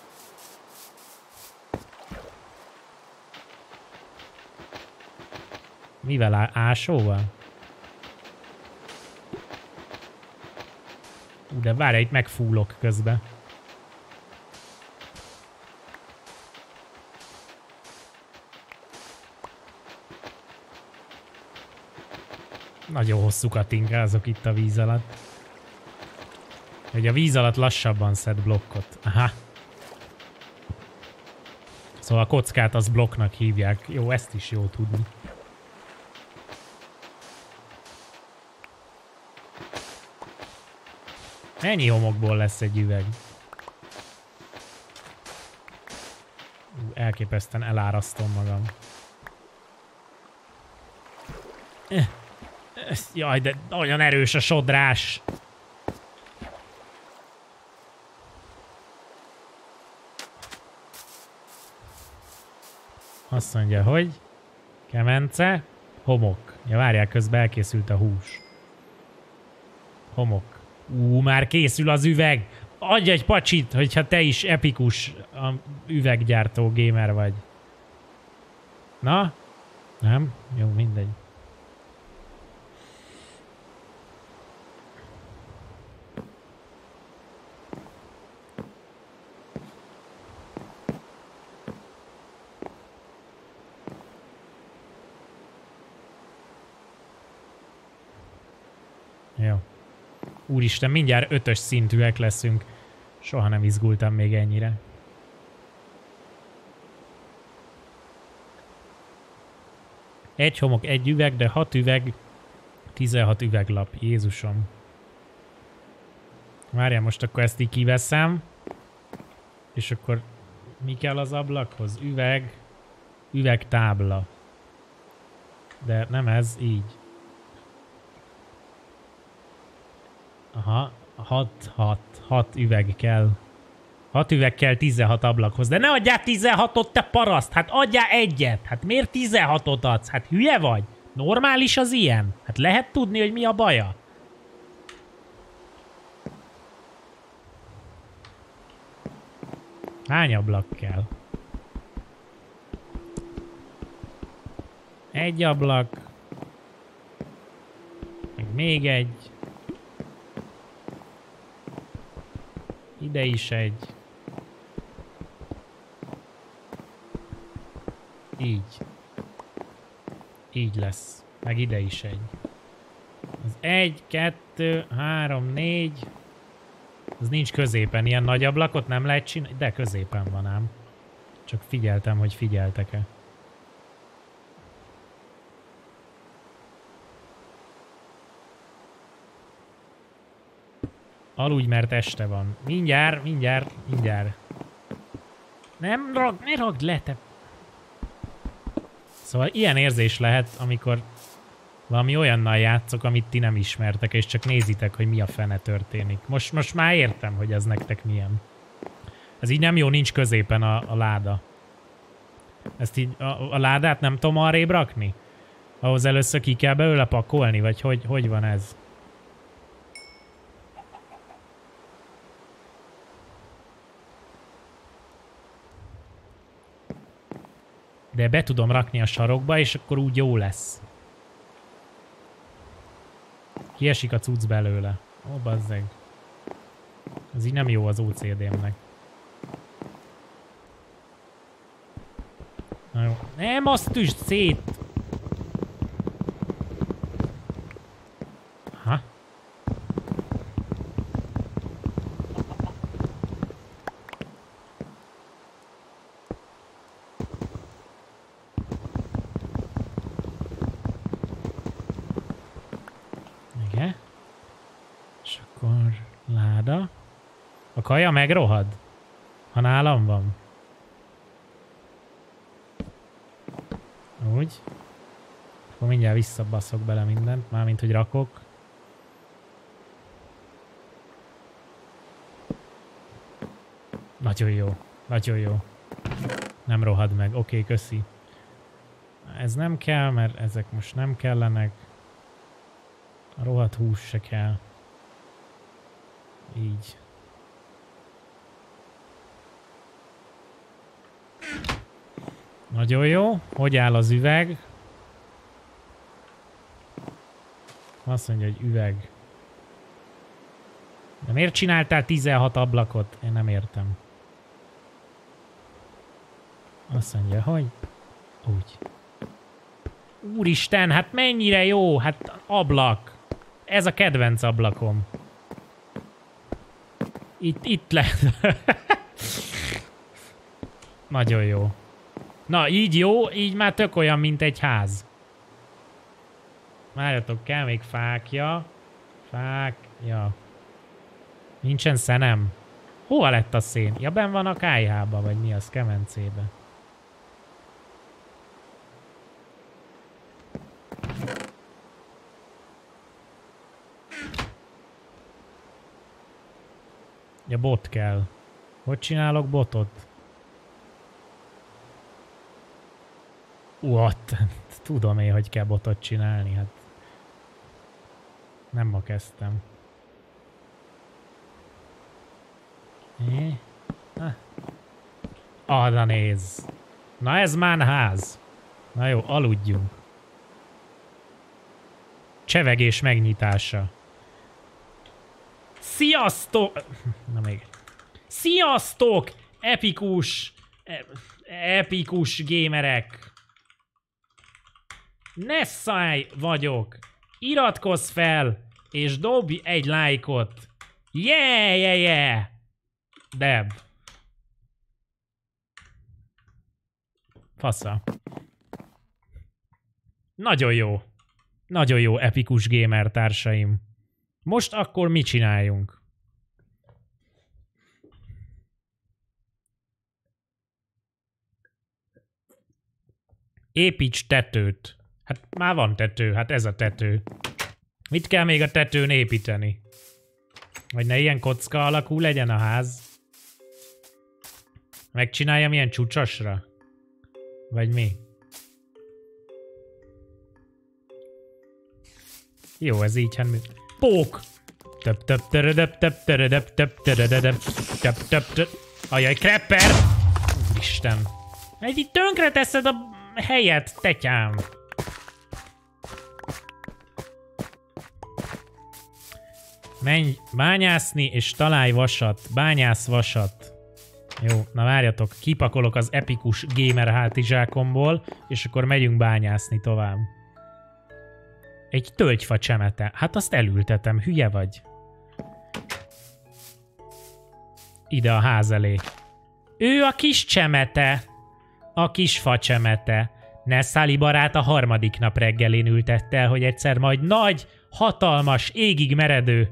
Mivel á ásóval? Ú, de várj, itt megfúlok közben. Nagyon hosszú katinkázok itt a víz alatt. Hogy a víz alatt lassabban szed blokkot. Aha. Szóval a kockát az blokknak hívják. Jó, ezt is jó tudni. Ennyi homokból lesz egy üveg. Ú, elképesztően elárasztom magam. Eh. Jaj, de olyan erős a sodrás. Azt mondja, hogy kemence, homok. Ja, várják, közben elkészült a hús. Homok. Ú, már készül az üveg. Adj egy pacsit, hogyha te is epikus a üveggyártó gamer vagy. Na? Nem? Jó, mindegy. Jó. Úristen, mindjárt ötös szintűek leszünk. Soha nem izgultam még ennyire. Egy homok, egy üveg, de hat üveg, tizenhat üveglap. Jézusom. Várjál, most akkor ezt így kiveszem. És akkor mi kell az ablakhoz? Üveg, üvegtábla. De nem ez, így. Aha, hat, hat, hat üveg kell. hat üveg kell tizenhat ablakhoz. De ne adjál tizenhatot, te paraszt! Hát adjál egyet! Hát miért tizenhatot adsz? Hát hülye vagy? Normális az ilyen? Hát lehet tudni, hogy mi a baja? Hány ablak kell? Egy ablak. Még egy. Ide is egy. Így. Így lesz. Meg ide is egy. Az egy, kettő, három, négy. Az nincs középen. Ilyen nagy ablakot nem lehet csinálni. De középen van ám. Csak figyeltem, hogy figyeltek-e. Aludj, mert este van. Mindjárt, mindjárt, mindjárt. Nem rag, ne ragd le, te... Szóval ilyen érzés lehet, amikor valami olyannal játszok, amit ti nem ismertek, és csak nézitek, hogy mi a fene történik. Most, most már értem, hogy ez nektek milyen. Ez így nem jó, nincs középen a, a láda. Ezt így, a, a ládát nem tudom arrébb rakni? Ahhoz először ki kell belőle pakolni, vagy hogy, hogy van ez? De be tudom rakni a sarokba, és akkor úgy jó lesz. Kiesik a cucc belőle. Ó, bazzeg. Ez így nem jó az o cé dé-mnek. Na jó. Nem, azt üsd szét! Ha? Igen. És akkor láda. A kaja megrohad? Ha nálam van. Úgy. Akkor mindjárt visszabaszok bele mindent, mármint hogy rakok. Nagyon jó, nagyon jó. Nem rohad meg, oké, okay, köszi. Ez nem kell, mert ezek most nem kellenek. A rohadt hús se kell. Így. Nagyon jó. Hogy áll az üveg? Azt mondja, hogy üveg. De miért csináltál tizenhat ablakot? Én nem értem. Azt mondja, hogy... Úgy. Úristen, hát mennyire jó! Hát ablak. Ez a kedvenc ablakom. Itt, itt lehet. Nagyon jó. Na, így jó, így már tök olyan, mint egy ház. Várjatok, kell még fákja. Fákja. Nincsen szenem. Hova lett a szén? Ja, benn van a kályhába, vagy mi az, kemencébe. Ja, bot kell. Hogy csinálok botot? What? Tudom én, hogy kell botot csinálni, hát... Nem ma kezdtem. É? Ah. Arra néz. Na ez már ház. Na jó, aludjunk. Csevegés megnyitása. Sziasztok! Na még. Sziasztok! Epikus... Epikus gamerek. Nessai vagyok. Iratkozz fel, és dobj egy lájkot. Yeah, yeah, yeah! Deb. Fasza. Nagyon jó. Nagyon jó, epikus gamer társaim. Most akkor mit csináljunk? Építs tetőt. Hát már van tető, hát ez a tető. Mit kell még a tetőn építeni? Vagy ne ilyen kocka alakú legyen a ház? Megcsináljam ilyen csúcsosra? Vagy mi? Jó, ez így, hát mi... Pók! Töp töp törödöp töp törödöp töp törödöp töp töp töp. Ajaj, krepper! Úristen! Egy itt tönkre teszed a helyet, tetyám! Menj bányászni, és találj vasat. Bányász vasat. Jó, na várjatok, kipakolok az epikus gamer hátizsákomból, és akkor megyünk bányászni tovább. Egy tölgyfa csemete. Hát azt elültetem, hülye vagy? Ide a ház elé. Ő a kis csemete. A kis fa csemete. Nessali barát a harmadik nap reggelén ültette el, hogy egyszer majd nagy, hatalmas, égig meredő,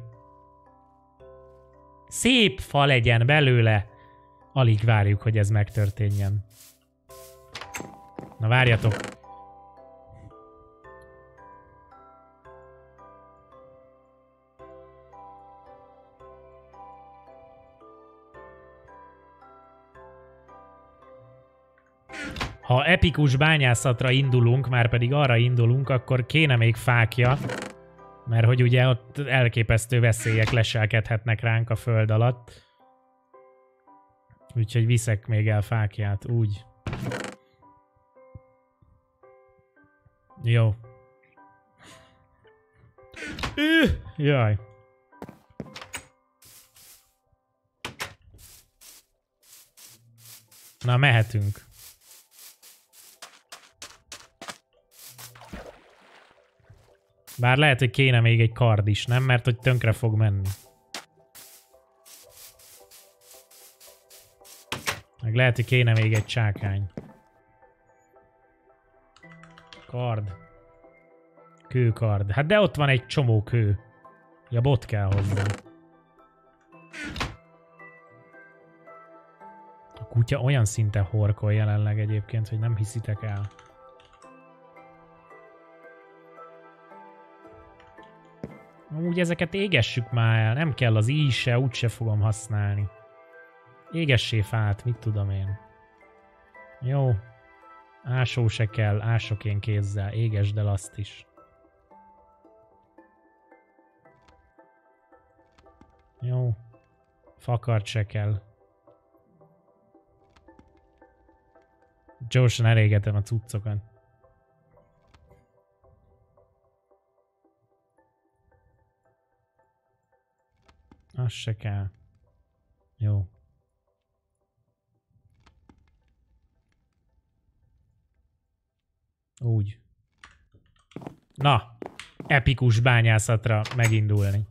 szép fa legyen belőle. Alig várjuk, hogy ez megtörténjen. Na várjatok. Ha epikus bányászatra indulunk, már pedig arra indulunk, akkor kéne még fákja, mert hogy ugye ott elképesztő veszélyek leselkedhetnek ránk a föld alatt. Úgyhogy viszek még el fákját, úgy. Jó. Üh, jaj. Na, mehetünk. Bár lehet, hogy kéne még egy kard is, nem? Mert hogy tönkre fog menni. Meg lehet, hogy kéne még egy csákány. Kard. Kőkard. Hát de ott van egy csomó kő. Ja, bot kell hozzá. A kutya olyan szinten horkol jelenleg egyébként, hogy nem hiszitek el. Amúgy ezeket égessük már el, nem kell az íj se, úgyse fogom használni. Égessé fát, mit tudom én. Jó. Ásó se kell, ások én kézzel, égesd el azt is. Jó. Fakart se kell. Gyorsan elégetem a cuccokat. Az se kell. Jó. Úgy. Na, epikus bányászatra megindulni.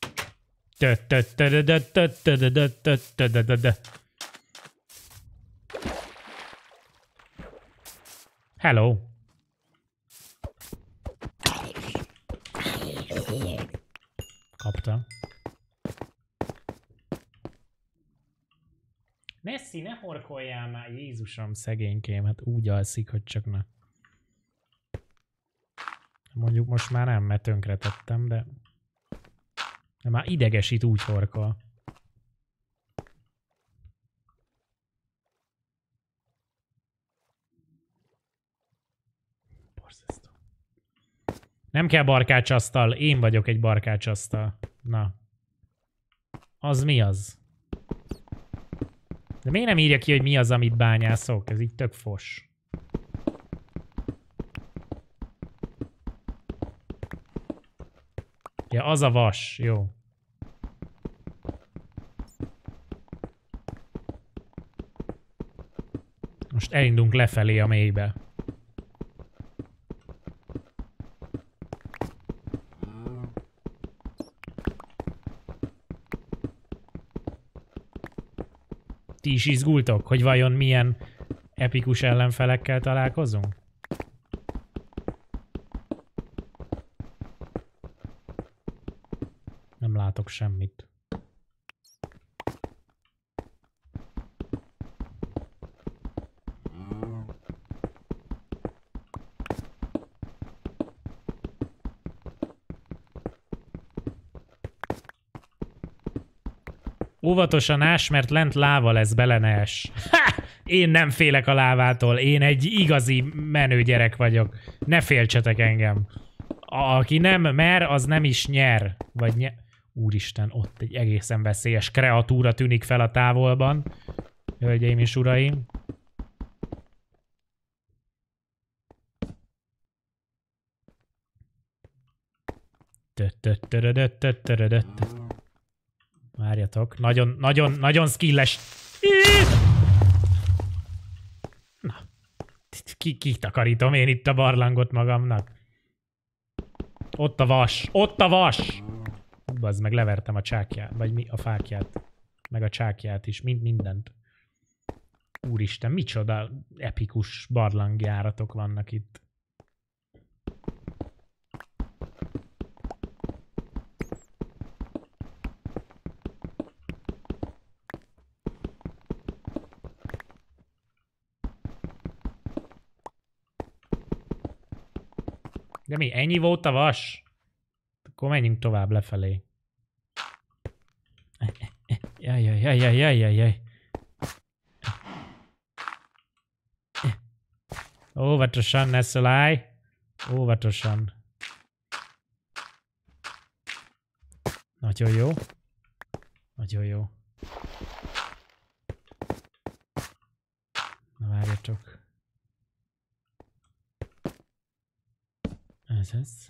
Hello. Kaptam. Nessi, ne horkoljál már, Jézusom, szegénykém, hát úgy alszik, hogy csak ne. Mondjuk most már nem, mert tönkretettem, de... De már idegesít, úgy horkol. Borzasztó. Nem kell barkácsasztal, én vagyok egy barkácsasztal. Na. Az mi az? De miért nem írja ki, hogy mi az, amit bányászok? Ez így tök fos. Ja, az a vas. Jó. Most elindulunk lefelé a mélybe. Ti is izgultok, hogy vajon milyen epikus ellenfelekkel találkozunk? Nem látok semmit. Óvatosan ás, mert lent láva lesz, bele ne ess. Ha! Én nem félek a lávától, én egy igazi menő gyerek vagyok. Ne féltsetek engem. Aki nem mer, az nem is nyer. Vagy nyer... Úristen, ott egy egészen veszélyes kreatúra tűnik fel a távolban. Hölgyeim és uraim. Tö-tö-tö-tö-tö-tö-tö-tö. Várjatok. Nagyon, nagyon, nagyon skilles. Na. Ki, kitakarítom én itt a barlangot magamnak. Ott a vas. Ott a vas! Bazd meg, levertem a csákját. Vagy mi? A fákját. Meg a csákját is. Mind mindent. Úristen, micsoda epikus barlangjáratok vannak itt. De mi? Ennyi volt a vas? Akkor menjünk tovább lefelé. Jaj, jaj, jaj, jaj, jaj, jaj, jaj. Óvatosan, ne szaláj. Óvatosan. Nagyon jó. Nagyon jó. Na várjatok. Ez ez.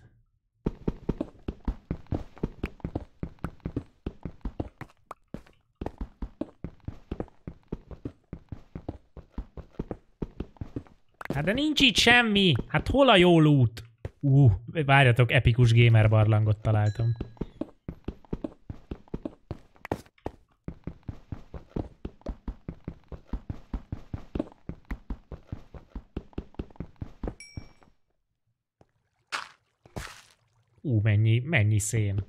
Hát de nincs itt semmi! Hát hol a jó loot? Uh, várjatok, epikus gamer barlangot találtam. Ú, uh, mennyi, mennyi szén.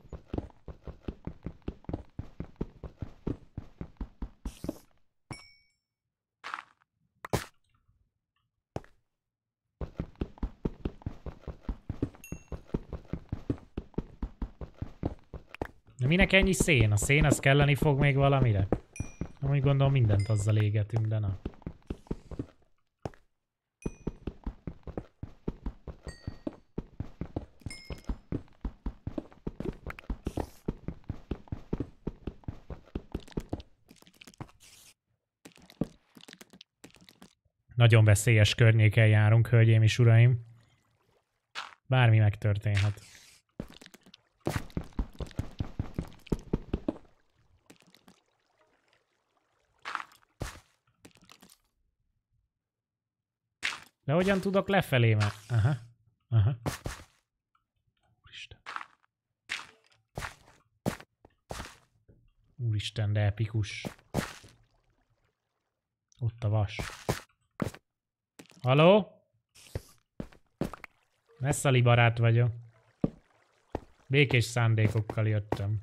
De minek ennyi szén? A szén az kelleni fog még valamire? Amúgy gondolom mindent azzal égetünk, de na. Nagyon veszélyes környéken járunk, hölgyeim és uraim. Bármi megtörténhet. De hogyan tudok lefelé már? Aha. Aha. Úristen. Úristen, de epikus. Ott a vas. Haló? Messzali barát vagyok. Békés szándékokkal jöttem.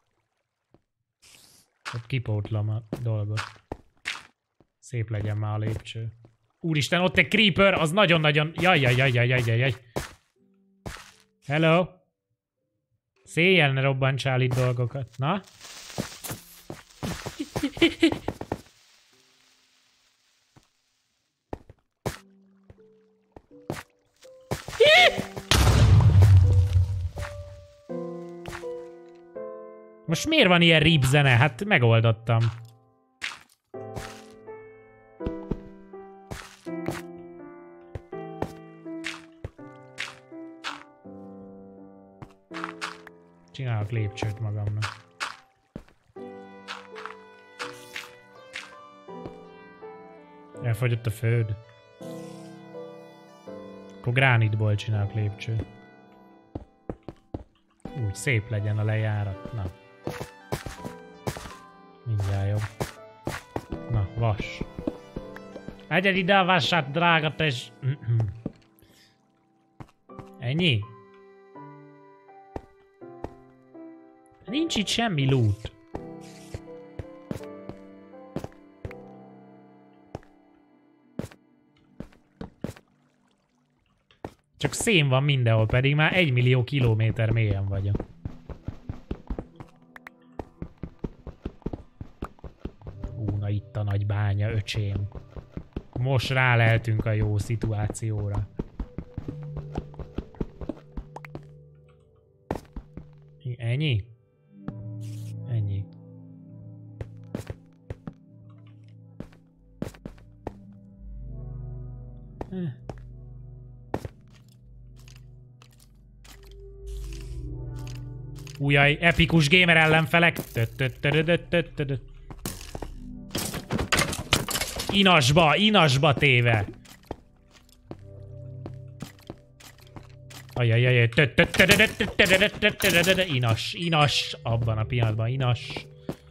Ott kipótlom a dolgot. Szép legyen már a lépcső. Úristen, ott egy creeper, az nagyon-nagyon... Jaj, jaj, jaj, jaj, jaj, jaj, jaj. Hello? Széjjel ne robbantsál itt dolgokat. Na? Most miért van ilyen rip zene? Hát megoldottam. Csinálok lépcsőt magamnak. Elfogyott a föld. Akkor gránitból csinálok lépcsőt. Úgy szép legyen a lejárat. Na. Mindjárt jobb. Na, vas. Egyed ide a vasát, drága tes... Ennyi? Nincs itt semmi loot. Csak szén van mindenhol, pedig már egy millió kilométer mélyen vagyok. Hú, na itt a nagy bánya, öcsém. Most ráleltünk a jó szituációra. Ennyi? Ennyi. Eh. Újjaj, epikus gamer ellenfelek. Inasba, inasba téve. Ajajajaj. Inas, inas. Abban a pillanatban inas.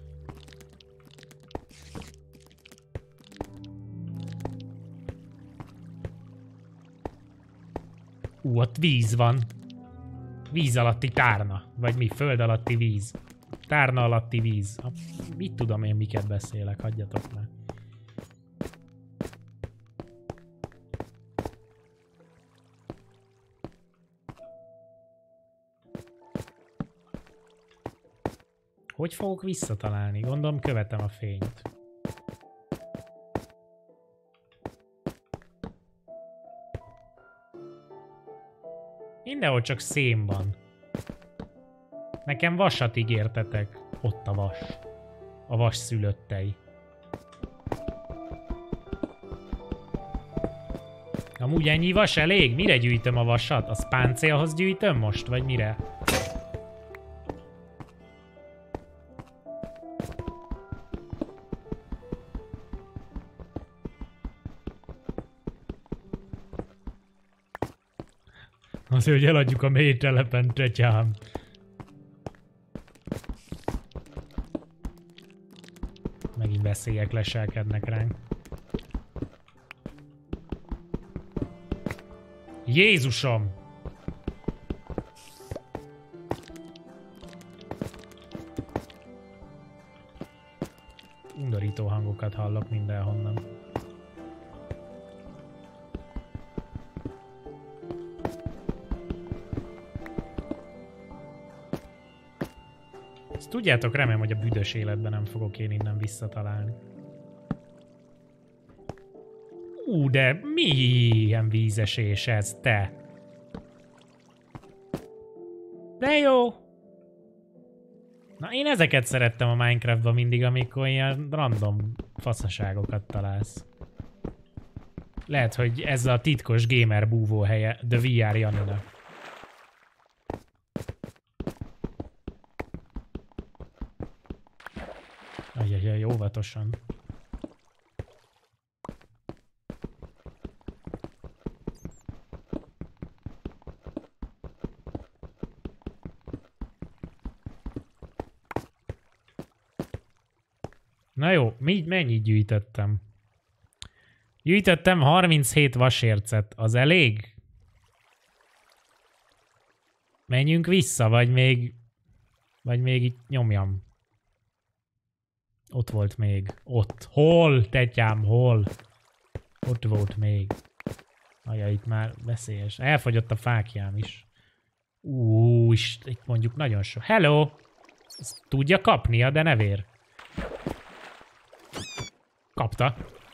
Ú, ott víz van. Víz alatti tárna. Vagy mi? Föld alatti víz. Tárna alatti víz. Mit tudom én, miket beszélek? Hagyjatok már. Hogy fogok visszatalálni? Gondolom követem a fényt. Mindenhol csak szén van. Nekem vasat ígértetek. Ott a vas. A vas szülöttei. Amúgy ennyi vas elég? Mire gyűjtöm a vasat? Az páncélhoz gyűjtöm most? Vagy mire? Azért, hogy eladjuk a mély telepen, tetyám. Megint veszélyek leselkednek ránk. Jézusom! Undorító hangokat hallok mindenhonnan. Ezt tudjátok, remélem, hogy a büdös életben nem fogok én innen visszatalálni. Ú, de milyen vízesés ez, te! De jó! Na, én ezeket szerettem a Minecraftban mindig, amikor ilyen random faszaságokat találsz. Lehet, hogy ez a titkos gamer búvó helye The vé er Janinak. Ajajaj, óvatosan. Na jó, mi, mennyit gyűjtöttem? Gyűjtöttem harminchét vasércet. Az elég? Menjünk vissza, vagy még... Vagy még itt nyomjam. Ott volt még. Ott. Hol, tetyám, hol? Ott volt még. Ajaj, itt már veszélyes. Elfogyott a fákjám is. Ú, itt mondjuk nagyon sok. Hello! Ezt tudja kapni a denevér? Kapta.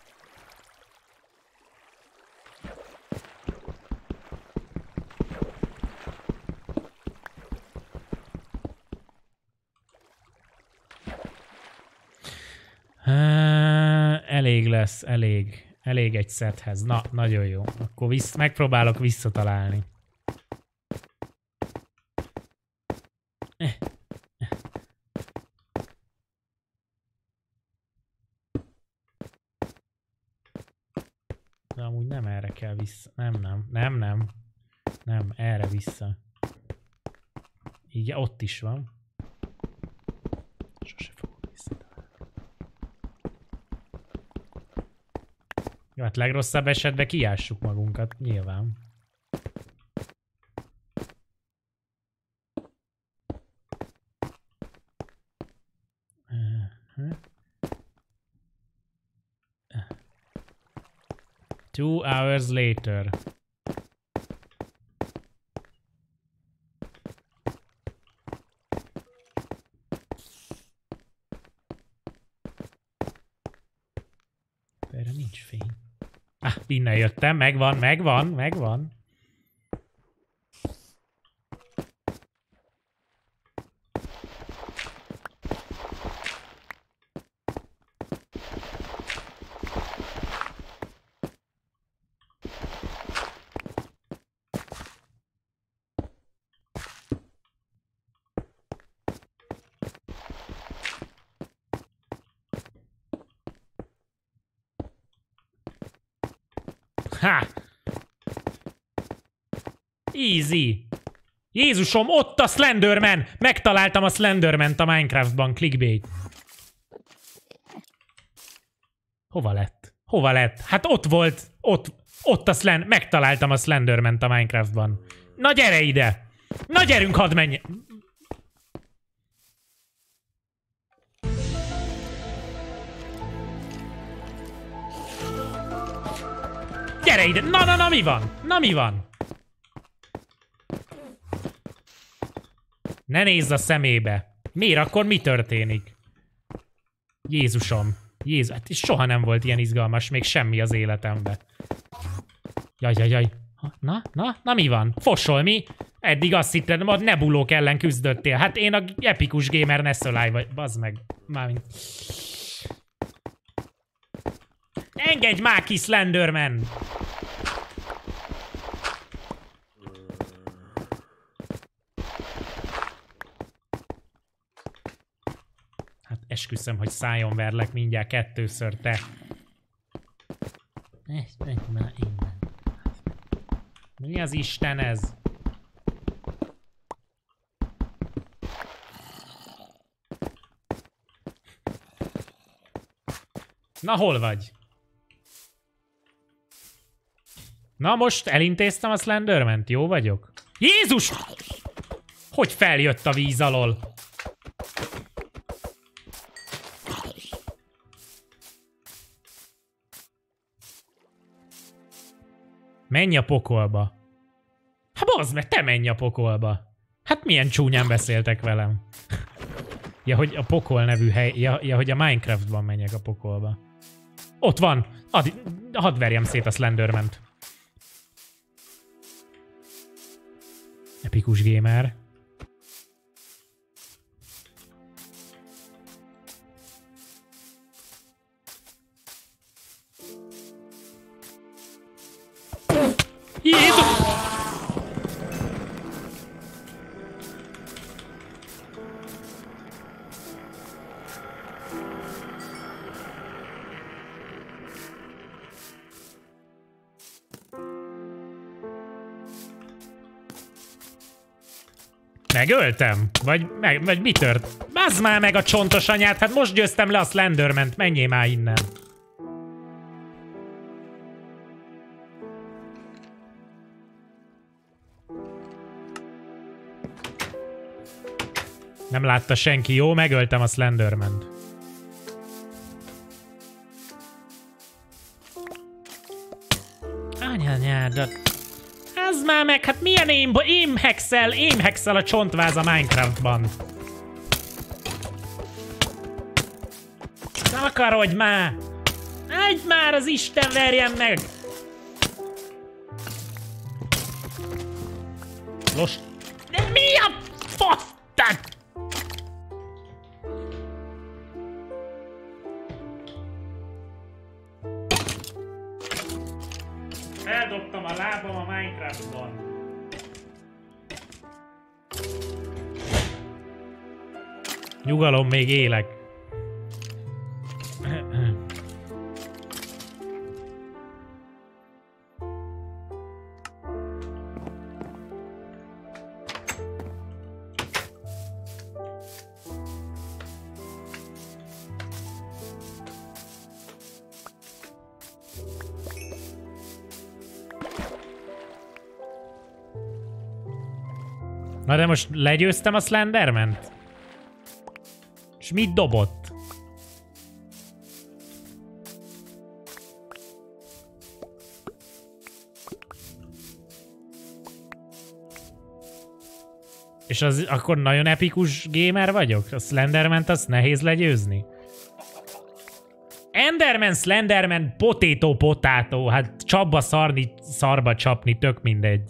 Elég lesz, elég. Elég egy szethez. Na, nagyon jó. Akkor vissz, megpróbálok visszatalálni. De amúgy nem erre kell vissza. Nem, nem. Nem, nem. Nem, erre vissza. Igen, ott is van. Sose fogok visszatalálni. Jó, hát legrosszabb esetben kiássuk magunkat, nyilván. Uh-huh. Two hours later. Erre nincs fény. Ah, innen jöttem, megvan, megvan, megvan. Ha! Easy. Jézusom, ott a Slenderman! Megtaláltam a Slendermant a Minecraftban, clickbait. Hova lett? Hova lett? Hát ott volt, ott, ott a Slend... Megtaláltam a Slendermant a Minecraftban. Na gyere ide! Na gyerünk, hadd menj! Gyere ide! Na, na, na, mi van? Na, mi van? Ne nézz a szemébe. Miért? Akkor mi történik? Jézusom. Jézus, hát soha nem volt ilyen izgalmas, még semmi az életemben. Jaj, jaj, jaj. Na, na, na mi van? Fosol, mi? Eddig azt hittem, a nebulók ellen küzdöttél. Hát én a epikus gamer Nessolai vagy. Bazd meg. Mármint. Engedj már ki, Slenderman! Hát esküszöm, hogy szájon verlek mindjárt kettőször, te. Mi az Isten ez? Na, hol vagy? Na, most elintéztem a Slendermant, jó vagyok? Jézus! Hogy feljött a víz alól? Menj a pokolba. Hát bazd meg, te menj a pokolba. Hát milyen csúnyán beszéltek velem. Ja, hogy a pokol nevű hely, ja, ja hogy a Minecraftban menjek a pokolba. Ott van! Ad, hadd verjem szét a Slendermant. Epikus gamer. Jézus! Megöltem? Vagy, meg, vagy mi tört? Bázd már meg a csontos anyát, hát most győztem le a Slendermant, menjél már innen. Nem látta senki, jó? Megöltem a Slendermant. Anyanyádat. Ez már meg, hát milyen aim, aim hexel, aim hexel a csontváz a Minecraftban. Nem akarodj már! Egy már az Isten verjen meg! Los... De mi a fasztat? Eldobtam a lábam a Minecraftban. Nyugalom, még élek. Na de most legyőztem a Slendermant? És mit dobott? És az akkor nagyon epikus gamer vagyok? A Slendermant azt nehéz legyőzni? Enderman, Slenderman, potato, potato. Hát csapba szarni, szarba csapni, tök mindegy.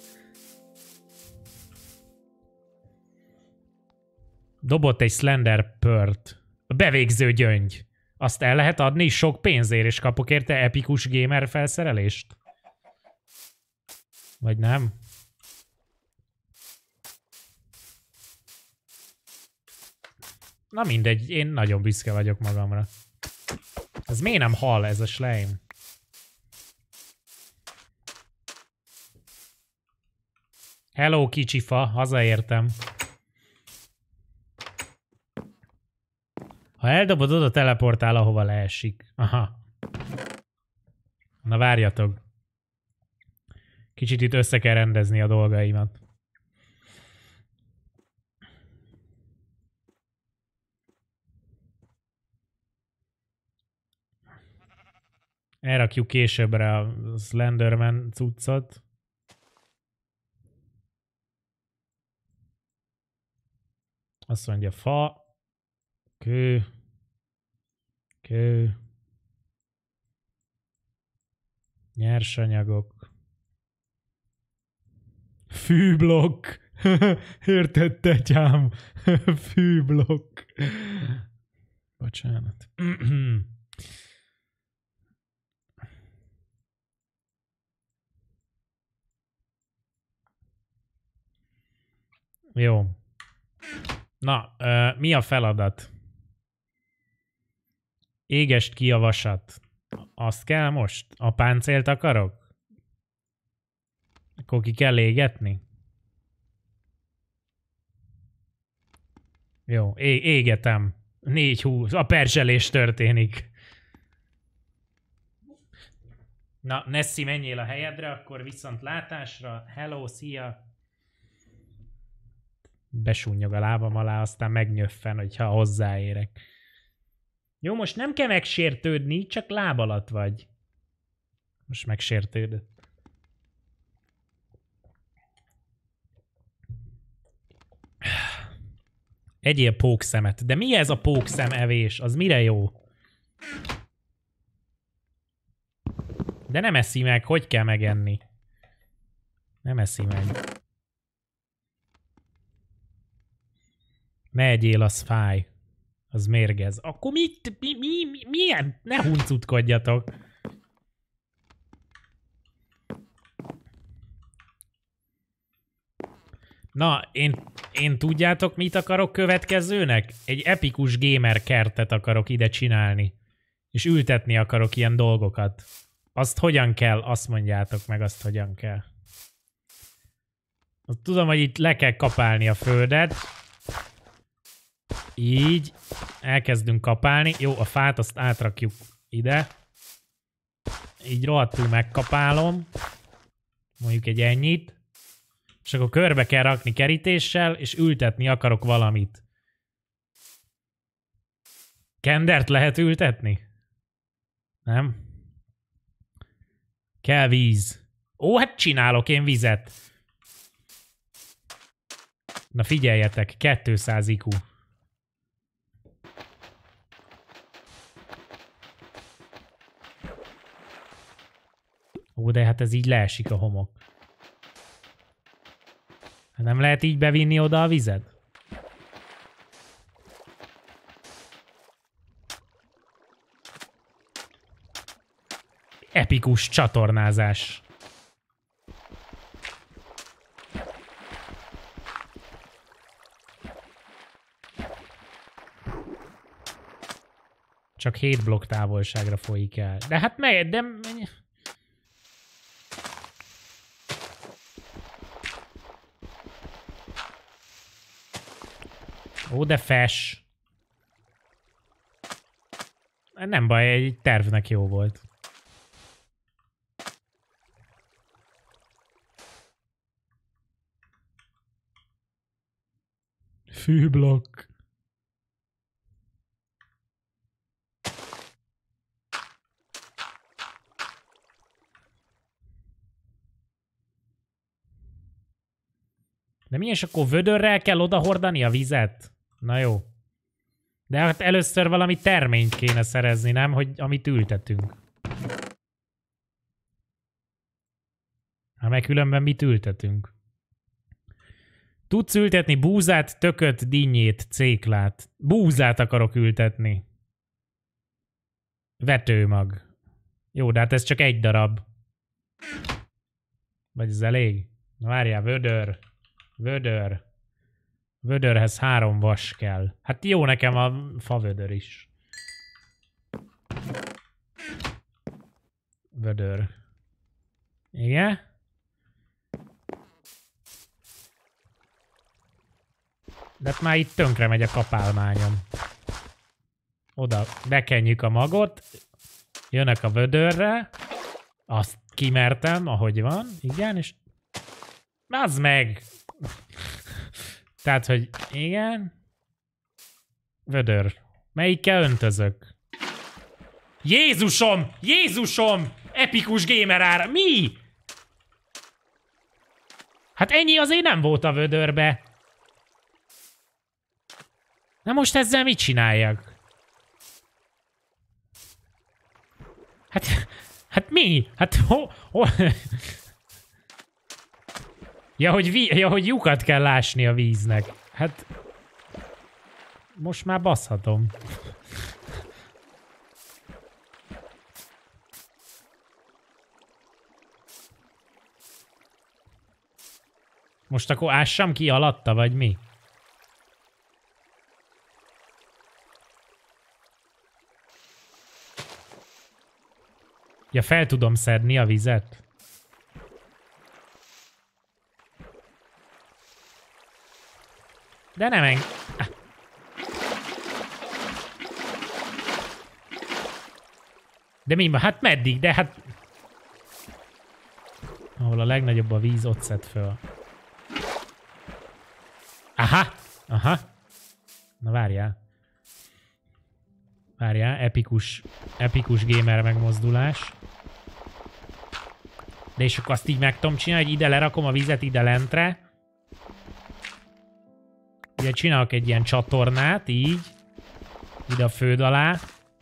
Dobott egy Slender Pearl-t. A bevégző gyöngy. Azt el lehet adni sok pénzért, és kapok érte epikus gamer felszerelést? Vagy nem? Na mindegy, én nagyon büszke vagyok magamra. Ez miért nem hal ez a slime? Hello, kicsi fa, hazaértem. Ha eldobod, oda teleportál, ahova leesik. Aha. Na várjatok. Kicsit itt össze kell rendezni a dolgaimat. Elrakjuk későbbre a Slenderman cuccot. Azt mondja fa, kő, kő, nyersanyagok, fűblokk. Érted, tetyám? Fűblokk. Bocsánat. Jó. Na, uh, mi a feladat? Égest ki a vasat. Azt kell most? A páncélt akarok? Akkor ki kell égetni? Jó, é égetem. négy húsz. A perzselés történik. Na, Nessie, menjél a helyedre, akkor viszont látásra. Hello, szia! Besúnyog a lábam alá, aztán megnyöffen, hogyha hozzáérek. Jó, most nem kell megsértődni, csak láb alatt vagy. Most megsértődött. Egyél pókszemet. De mi ez a pókszem evés? Az mire jó? De nem eszi meg. Hogy kell megenni? Nem eszi meg. Ne egyél, az fáj. Az mérgez. Akkor mit? Mi, mi, mi, milyen? Ne huncutkodjatok. Na, én, én tudjátok, mit akarok következőnek? Egy epikus gamer kertet akarok ide csinálni. És ültetni akarok ilyen dolgokat. Azt hogyan kell, azt mondjátok meg, azt hogyan kell. Azt tudom, hogy itt le kell kapálni a földet. Így. Elkezdünk kapálni. Jó, a fát azt átrakjuk ide. Így rohadtul megkapálom. Mondjuk egy ennyit. És akkor körbe kell rakni kerítéssel, és ültetni akarok valamit. Kendert lehet ültetni? Nem? Kell víz. Ó, hát csinálok én vizet. Na figyeljetek, kétszáz i kú. Ó, de hát ez így leesik a homok. Nem lehet így bevinni oda a vizet? Epikus csatornázás. Csak hét blokk távolságra folyik el. De hát meg, de... Ó, de fes. Nem baj, egy tervnek jó volt. Fűblokk. De mi, és akkor vödörrel kell odahordani a vizet? Na jó. De hát először valami terményt kéne szerezni, nem? Hogy amit ültetünk. Hát meg különben mit ültetünk? Tudsz ültetni búzát, tököt, dinnyét, céklát. Búzát akarok ültetni. Vetőmag. Jó, de hát ez csak egy darab. Vagy ez elég? Na várjál, vödör. Vödör. Vödörhez három vas kell. Hát jó nekem a favödör is. Vödör. Igen? De már itt tönkre megy a kapálmányom. Oda bekenjük a magot. Jönnek a vödörre. Azt kimertem, ahogy van. Igen, és... Az meg! Tehát, hogy igen. Vödör. Melyikkel öntözök? Jézusom! Jézusom! Epikus gamer ára. Mi? Hát ennyi azért nem volt a vödörbe. Na most ezzel mit csináljak? Hát... Hát mi? Hát ho... ho... ja, hogy vi... ja, hogy lyukat kell ásni a víznek. Hát... Most már baszhatom. Most akkor ássam ki alatta, vagy mi? Ja, fel tudom szedni a vizet. De nem eng... De mi? Hát meddig? De hát... Ahol a legnagyobb a víz, ott szed föl. Aha! Aha! Na várjál. Várjál, epikus, epikus gamer megmozdulás. De és akkor azt így meg tudom csinálni, hogy ide lerakom a vizet ide lentre. Ugye csinálok egy ilyen csatornát, így. Ide a föld alá.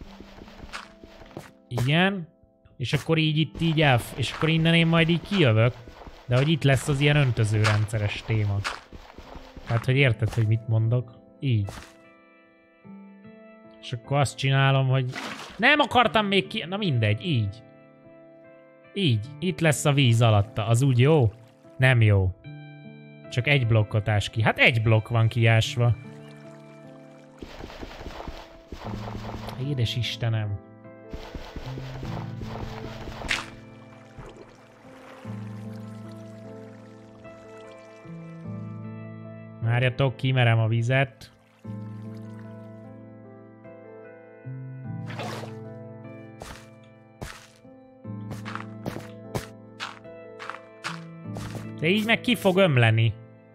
Igen. És akkor így itt így elf... És akkor innen én majd így kijövök. De hogy itt lesz az ilyen öntöző rendszeres téma. Tehát, hogy érted, hogy mit mondok? Így. És akkor azt csinálom, hogy... Nem akartam még ki... Na mindegy, így. Így. Itt lesz a víz alatta. Az úgy jó? Nem jó. Csak egy blokkot ás ki. Hát egy blokk van kiásva. Édes Istenem. Várjatok, kimerem a vizet. De így meg ki fog ömleni.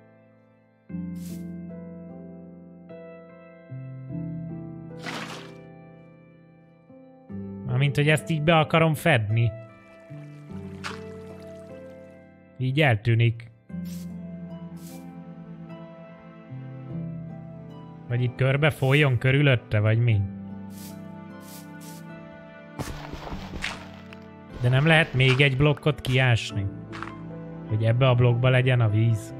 Amint, hogy ezt így be akarom fedni. Így eltűnik. Vagy itt körbe folyjon körülötte, vagy mi? De nem lehet még egy blokkot kiásni? Hogy ebbe a blokkba legyen a víz.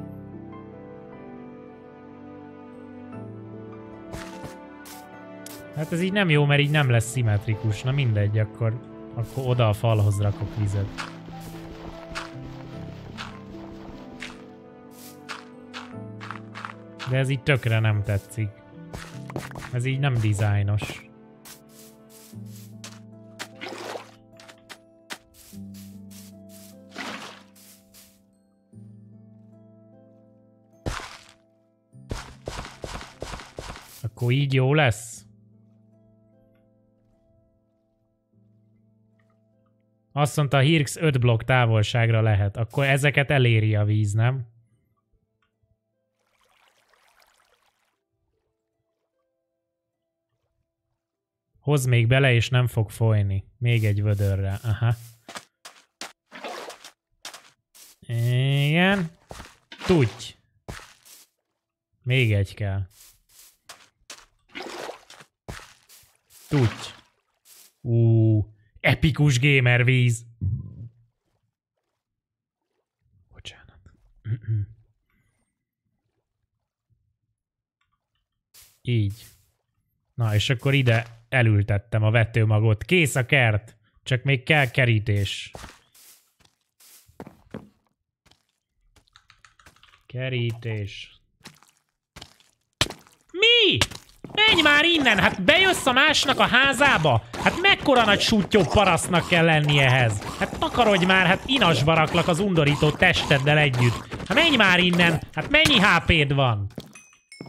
Hát ez így nem jó, mert így nem lesz szimmetrikus. Na mindegy, akkor, akkor oda a falhoz rakok vizet. De ez így tökre nem tetszik. Ez így nem dizájnos. Akkor így jó lesz? Azt mondta, a Hirx öt blokk távolságra lehet. Akkor ezeket eléri a víz, nem? Hozz még bele, és nem fog folyni. Még egy vödörrel. Aha. Igen. Tudj. Még egy kell. Tudj. Ú, epikus gamer víz. Bocsánat. Így. Na, és akkor ide elültettem a vetőmagot. Kész a kert. Csak még kell kerítés. Kerítés. Mi? Menj már innen! Hát bejössz a másnak a házába? Hát mekkora nagy sútyó parasztnak kell lenni ehhez? Hát takarodj már, hát inasba raklak az undorító testeddel együtt. Hát menj már innen! Hát mennyi há péd van?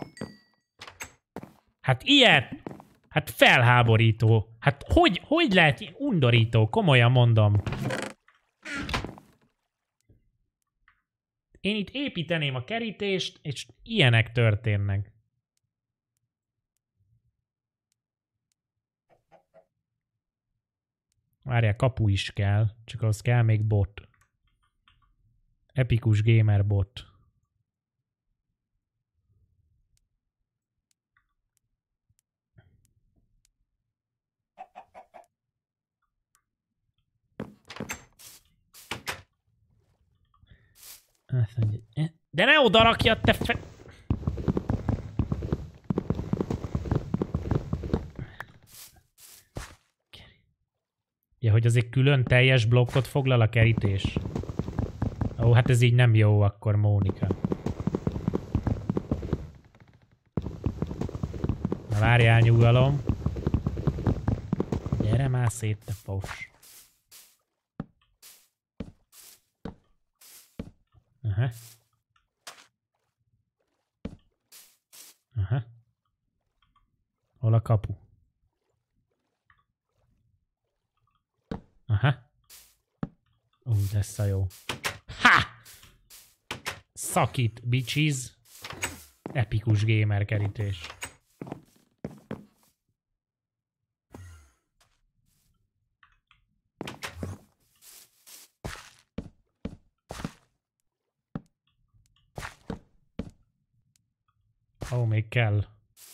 Hát ilyet! Hát felháborító. Hát hogy, hogy lehet undorító? Komolyan mondom. Én itt építeném a kerítést, és ilyenek történnek. Várjál, kapu is kell, csak ahhoz kell még bot. Epikus gamer bot. De ne oda rakjad, te fe... Ja, hogy azért külön teljes blokkot foglal a kerítés. Ó, hát ez így nem jó akkor, Mónika. Na várjál, nyugalom. Gyere már szét, te fos. Aha. Aha. Hol a kapu? Aha. Ú, lesz a jó. Ha! Szakít, bitches. Epikus gamer kerítés. Ó, még kell.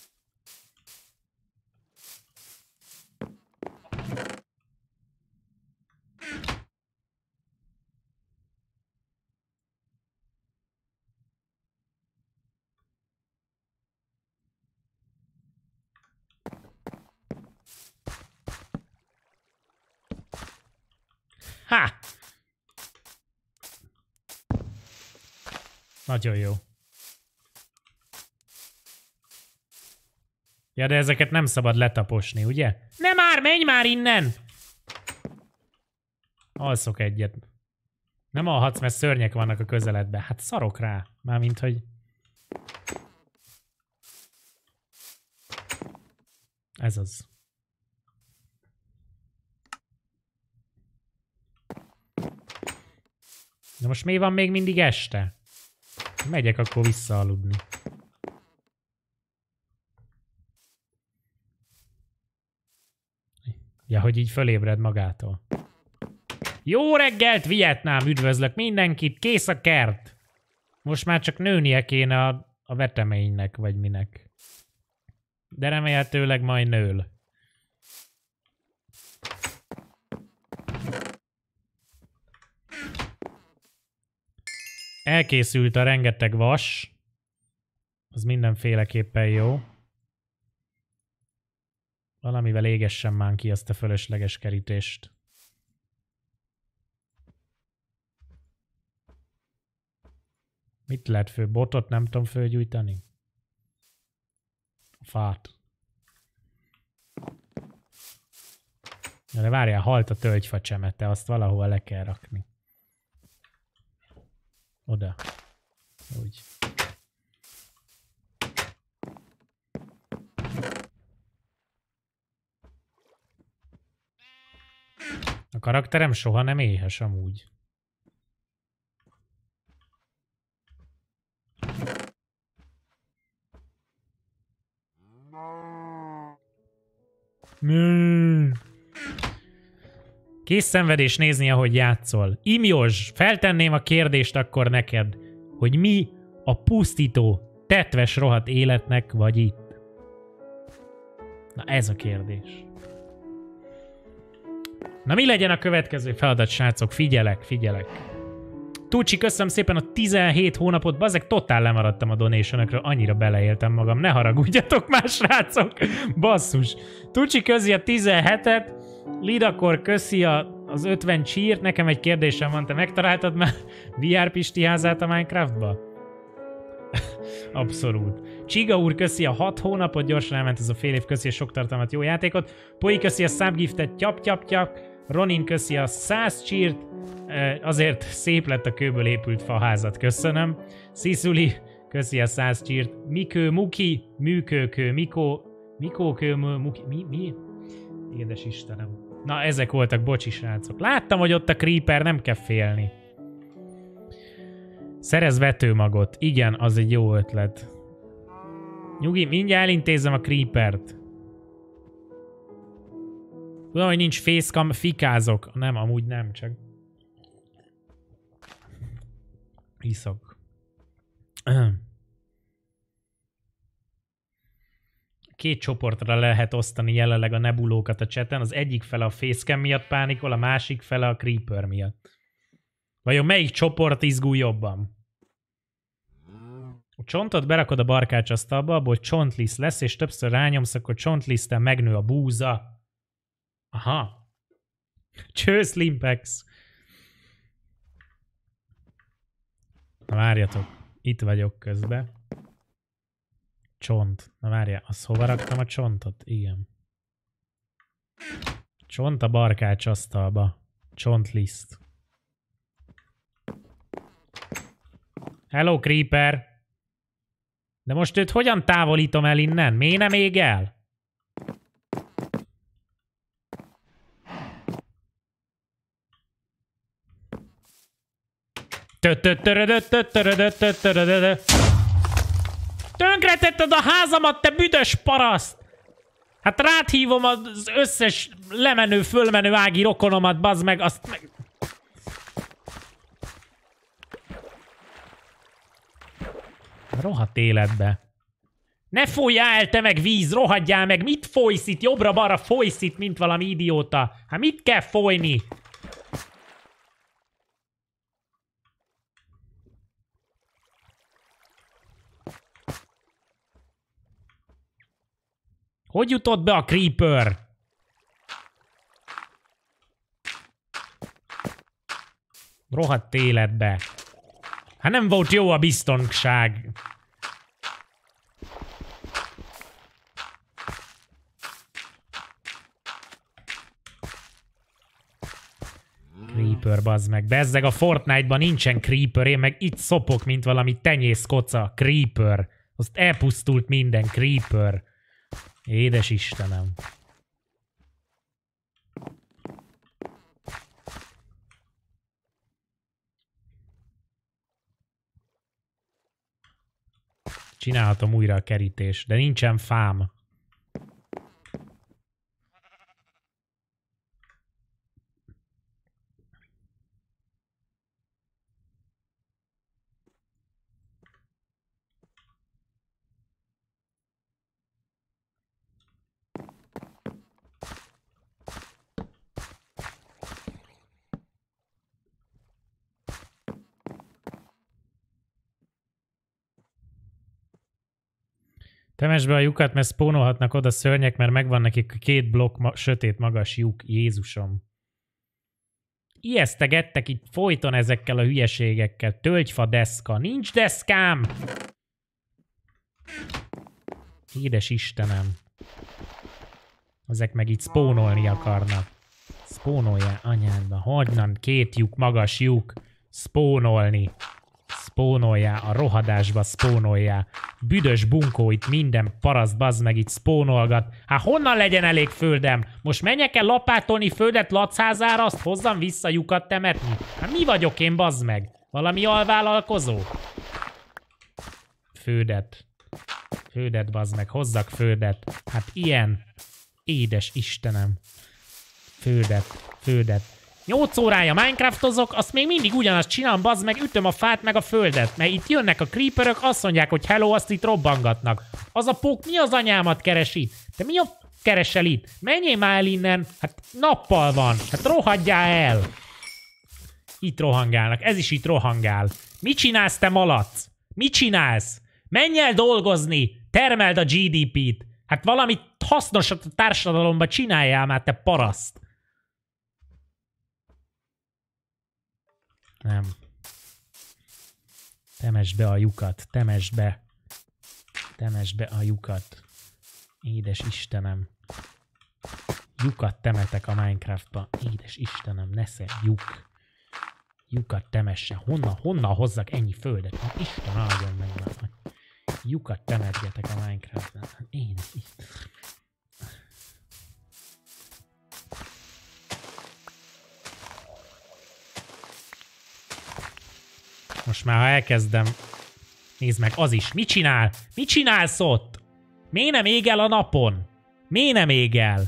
Ha! Nagyon jó. Ja, de ezeket nem szabad letaposni, ugye? Ne már, menj már innen! Alszok egyet. Nem alhatsz, mert szörnyek vannak a közeledben. Hát szarok rá. Mármint, hogy... Ez az. De most mi van még mindig este? Megyek akkor visszaaludni. Ja, hogy így fölébred magától. Jó reggelt, Vietnám! Üdvözlök mindenkit! Kész a kert! Most már csak nőnie kéne a, a veteménynek, vagy minek. De remélhetőleg majd nől. Elkészült a rengeteg vas. Az mindenféleképpen jó. Valamivel égessem már ki azt a fölösleges kerítést. Mit lehet fő? Botot nem tudom fölgyújtani? Fát. De várjál, halt a tölgyfa csemete, azt valahol le kell rakni. Oda. Úgy. A karakterem soha nem éhes amúgy. Kész szenvedés nézni, ahogy játszol. Imjos, feltenném a kérdést akkor neked, hogy mi a pusztító, tetves rohadt életnek vagy itt? Na ez a kérdés. Na mi legyen a következő feladat, srácok? Figyelek, figyelek. Tucsi, köszönöm szépen a tizenhét hónapot, bazeg, totál lemaradtam a donationokról, annyira beleéltem magam, ne haragudjatok már, srácok, basszus. Tucsi közi a tizenhetet, Lidakor köszi a, az ötven csírt, nekem egy kérdésem van, te megtaláltad már vé er Pisti házát a Minecraftba? Abszolút. Csiga úr köszi a hat hónapot, gyorsan elment ez a fél év, köszi a sok tartalmat, jó játékot. Poi köszi a subgiftet, tyap-tyap-tyap. Ronin köszi a száz csírt, azért szép lett a kőből épült faházat, köszönöm. Sziszuli köszi a száz csírt. Mikő Muki, Műkőkő Mikó, Mikókőmű, muki... Mi? Mi? Édes Istenem. Na, ezek voltak, bocsi srácok. Láttam, hogy ott a creeper, nem kell félni. Szerez vetőmagot. Igen, az egy jó ötlet. Nyugi, mindjárt elintézem a creepert. Tudom, hogy nincs facecam, fikázok. Nem, amúgy nem, csak... Iszok. Két csoportra lehet osztani jelenleg a nebulókat a chaten. Az egyik fele a facecam miatt pánikol, a másik fele a creeper miatt. Vajon melyik csoport izgul jobban? A csontot berakod a barkácsasztalba, abból csontliszt lesz, és többször rányomsz, akkor csontliszten megnő a búza. Aha. Cső, Slimpex. Na várjatok. Itt vagyok közben. Csont. Na várjál, azt hova raktam a csontot? Igen. Csont a barkácsasztalba. Csontliszt. Hello, Creeper! De most őt hogyan távolítom el innen? Miért nem ég el? Tönkretetted a házamat, te büdös paraszt! Hát rád hívom az összes lemenő, fölmenő ági rokonomat, bazd meg, azt meg... Rohadt életbe. Ne folyjál el, te meg víz, rohadjál meg, mit folysz itt? Jobbra-balra folysz itt, mint valami idióta. Hát mit kell folyni? Hogy jutott be a creeper? Rohadt életbe. Hát nem volt jó a biztonság. Creeper, bazd meg. Bezzeg a Fortnite-ban nincsen creeper, én meg itt szopok, mint valami tenyészkoca. Creeper. Azt elpusztult minden creeper. Édes Istenem. Csinálhatom újra a kerítést, de nincsen fám. Temesd be a lyukat, mert spónolhatnak oda szörnyek, mert megvan nekik két blokk ma sötét magas lyuk. Jézusom. Ijesztegettek itt folyton ezekkel a hülyeségekkel. Tölgyfa deszka. Nincs deszkám! Édes Istenem. Ezek meg itt spónolni akarnak. Spónoljál anyádba. Hagynan két lyuk, magas lyuk. Spónolni. Spónoljál, a rohadásba spónoljál. Büdös bunkó itt minden paraszt bazd meg itt spónolgat. Hát honnan legyen elég földem? Most menjek el lapátolni földet lacházára, azt hozzam vissza lyukat temetni? Hát mi vagyok én bazd meg? Valami alvállalkozó? Földet. Földet bazd meg, hozzak földet. Hát ilyen. Édes Istenem. Földet, földet. nyolc órája Minecraftozok, azt még mindig ugyanazt csinálom, bazd meg, ütöm a fát meg a földet, mert itt jönnek a creeperök, azt mondják, hogy hello, azt itt robbangatnak. Az a pók mi az anyámat keres itt? Te mi a keresel itt? Menjél már el innen, hát nappal van, hát rohadjál el. Itt rohangálnak, ez is itt rohangál. Mit csinálsz, te malac? Mit csinálsz? Menj el dolgozni, termeld a gé dé pét. Hát valamit hasznosat a társadalomba csináljál már, te paraszt. Nem. Temesd be a lyukat, temesd be. Temesd be a lyukat. Édes Istenem. Lyukat temetek a Minecraftba. Édes Istenem, nesze, lyuk. Lyukat temesse. Honnan, honnan hozzak ennyi földet? Hát Isten áldjon meg már. Lyukat temetgetek a Minecraftban. Édes Istenem. Most már ha elkezdem... Nézd meg, az is. Mit csinál? Mit csinálsz ott? Miért nem ég el a napon? Miért nem ég el?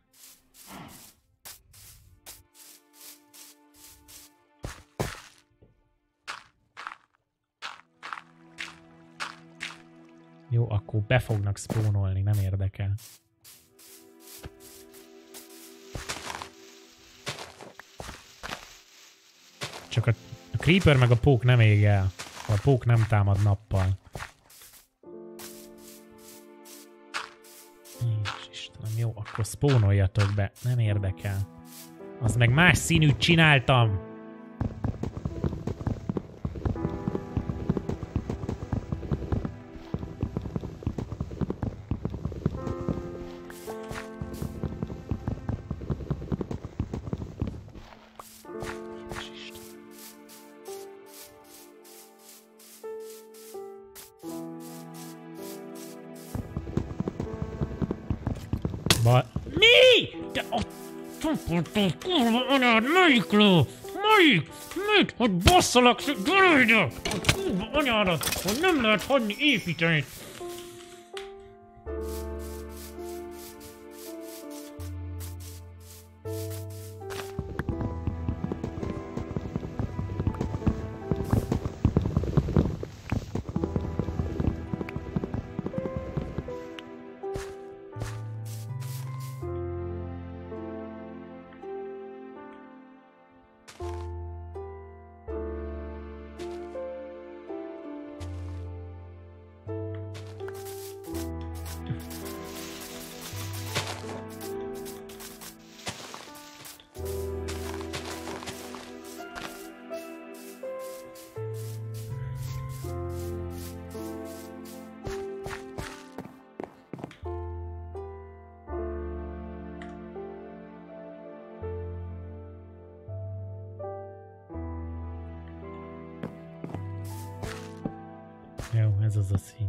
Jó, akkor be fognak spónolni, nem érdekel. Csak a, a creeper meg a pók nem ég el. A pók nem támad nappal. Istenem, jó, akkor spónoljatok be. Nem érdekel. Az meg más színűt csináltam. Ba... Mi? De a... Kurva anyád, melyik ló? Melyik? Mit? Hogy basszalak, gyere ide! A kurva anyádat, hogy nem lehet hagyni építeni. Jó, ez az a szín.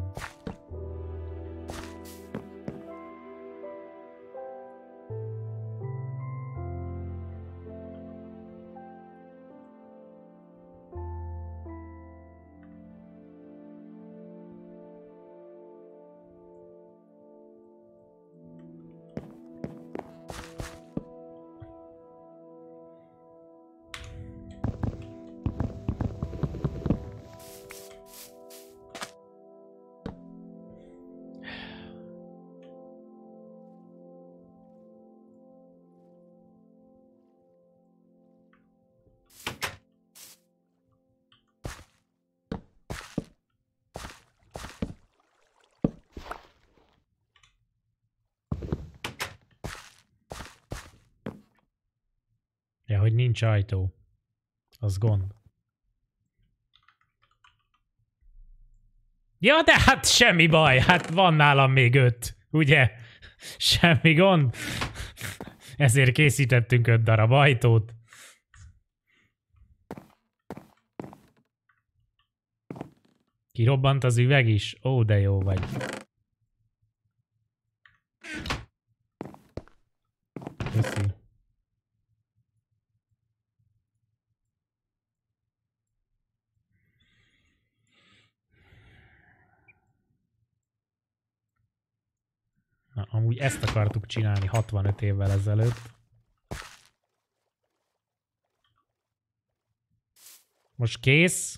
Ja, hogy nincs ajtó. Az gond. Ja, de hát semmi baj. Hát van nálam még öt. Ugye? Semmi gond. Ezért készítettünk öt darab ajtót. Kirobbant az üveg is? Ó, de jó vagy. Köszi. Na, amúgy ezt akartuk csinálni hatvanöt évvel ezelőtt. Most kész.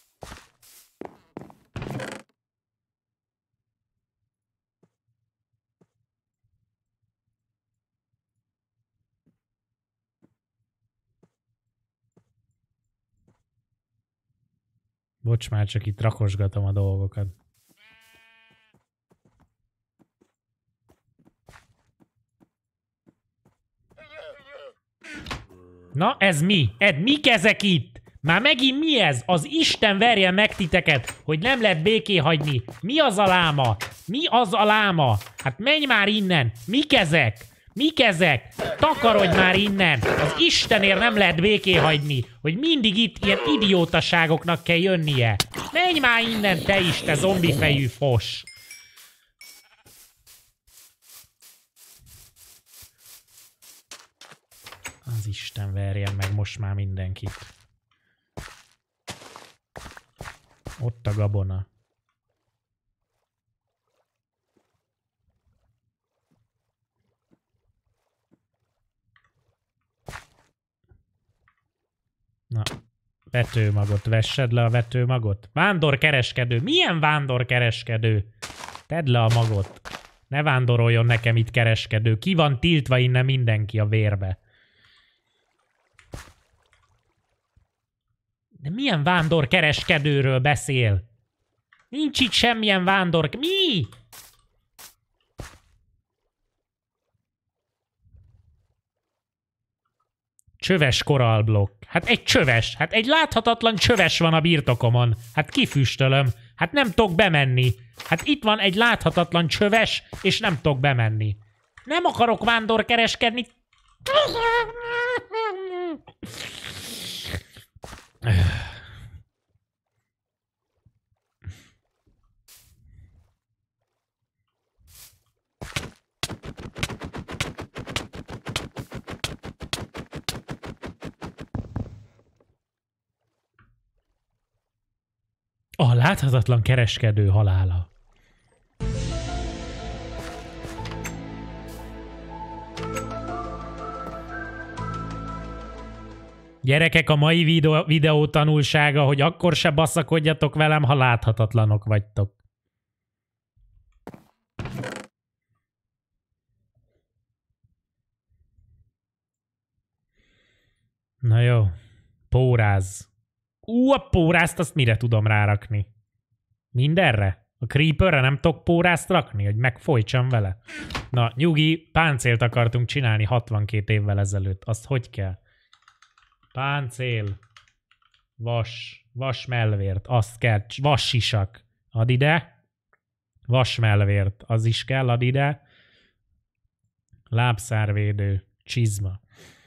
Bocs, már csak itt rakosgatom a dolgokat. Na, ez mi? Ed, mik ezek itt? Már megint mi ez? Az Isten verjen meg titeket, hogy nem lehet béké hagyni. Mi az a láma? Mi az a láma? Hát menj már innen! Mik ezek? Mik ezek? Takarodj már innen! Az Istenért nem lehet béké hagyni, hogy mindig itt ilyen idiótaságoknak kell jönnie. Menj már innen, te is, te zombifejű fos! Az Isten verjen meg most már mindenkit. Ott a gabona. Na, vetőmagot, vessed le a vetőmagot. Vándorkereskedő. Milyen vándorkereskedő? Tedd le a magot. Ne vándoroljon nekem itt kereskedő. Ki van tiltva innen mindenki a vérbe? De milyen vándorkereskedőről beszél? Nincs itt semmilyen vándor... Mi? Csöves korallblokk. Hát egy csöves. Hát egy láthatatlan csöves van a birtokomon. Hát kifüstölöm. Hát nem tudok bemenni. Hát itt van egy láthatatlan csöves, és nem tudok bemenni. Nem akarok vándorkereskedni. A láthatatlan kereskedő halála. Gyerekek, a mai videó, videó tanulsága, hogy akkor se baszakodjatok velem, ha láthatatlanok vagytok. Na jó. Póráz. Ú, a pórázt azt mire tudom rárakni? Mindenre? A creeperre nem tudok pórázt rakni, hogy megfojtsam vele? Na, nyugi, páncélt akartunk csinálni hatvankét évvel ezelőtt. Azt hogy kell? Páncél. Vas. Vas mellvért. Azt kell. Vas sisak. Add ide. Vas mellvért. Az is kell. Add ide. Lábszárvédő. Csizma.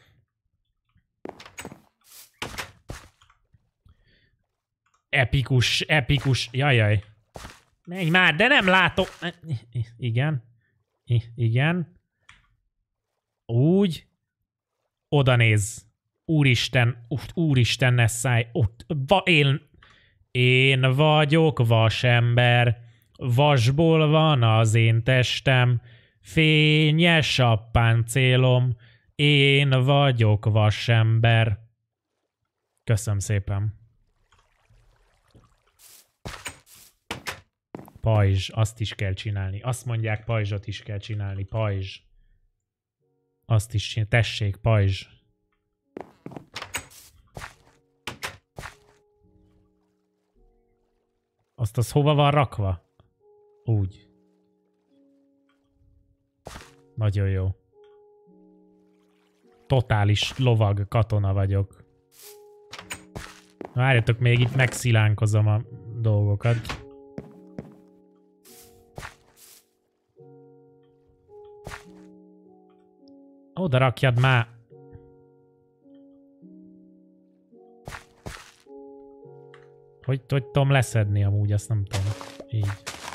Epikus, epikus. Jajjaj. Menj már, de nem látok. Igen. I igen. Úgy. Oda néz. Úristen, úristen, ne szállj. Ott, va, én, én vagyok vasember. Vasból van az én testem. Fényes a páncélom. Én vagyok vasember. Köszönöm szépen. Pajzs, azt is kell csinálni. Azt mondják, pajzsot is kell csinálni. Pajzs. Azt is csinálni. Tessék, pajzs. Azt az hova van rakva? Úgy. Nagyon jó. Totális lovag katona vagyok. Várjatok, még itt megszilánkozom a dolgokat. Oda rakjad már. Hogy, hogy tudom leszedni amúgy, azt nem tudom. Így.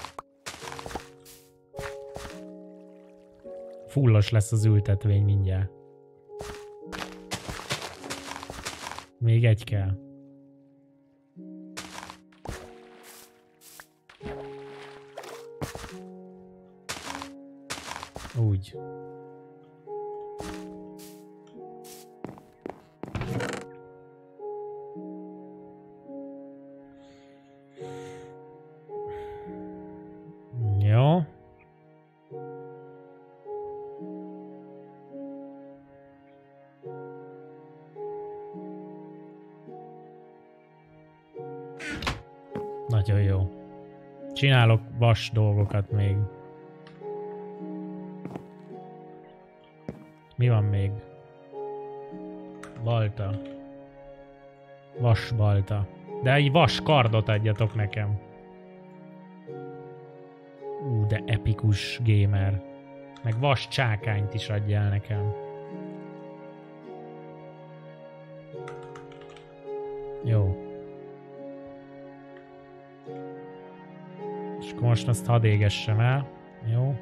Fullos lesz az ültetvény mindjárt. Még egy kell. Úgy. Jó. Nagyon jó. Csinálok vas dolgokat még. Mi van még? Balta. Vas balta. De egy vas kardot adjatok nekem. Ú, de epikus gamer. Meg vas csákányt is adjál nekem. Jó. És akkor most azt hadd égessem el. Jó.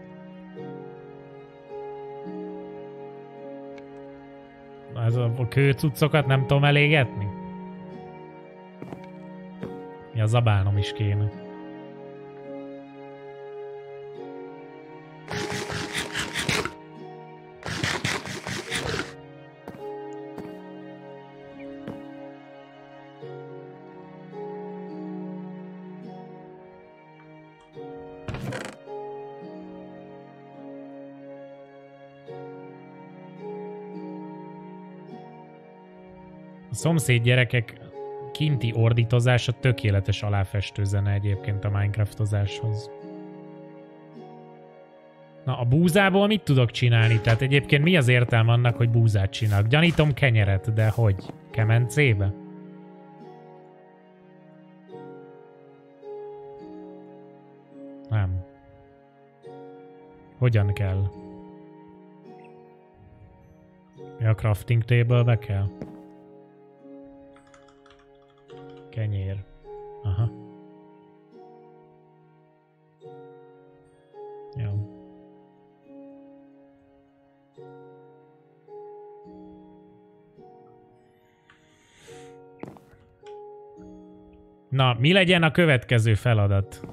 Ez a kőcuccokat nem tudom elégetni? Ja, zabálnom is kéne. A szomszéd gyerekek kinti ordítozása tökéletes aláfestő zene egyébként a Minecraftozáshoz. Na, a búzából mit tudok csinálni? Tehát egyébként mi az értelme annak, hogy búzát csinálok? Gyanítom kenyeret, de hogy? Kemencébe? Nem. Hogyan kell? Mi a crafting table-be kell? Kenyér. Aha. Jó. Na, mi legyen a következő feladat?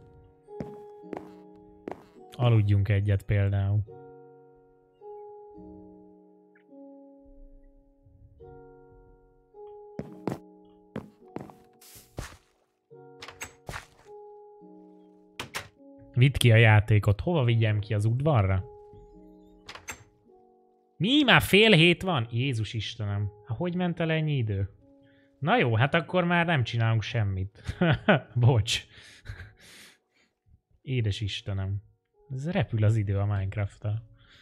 Aludjunk egyet például. Vidd ki a játékot. Hova vigyem ki, az udvarra? Mi? Már fél hét van? Jézus Istenem. Hogy ment el ennyi idő? Na jó, hát akkor már nem csinálunk semmit. Bocs. Édes Istenem. Ez repül az idő a Minecraft-tal.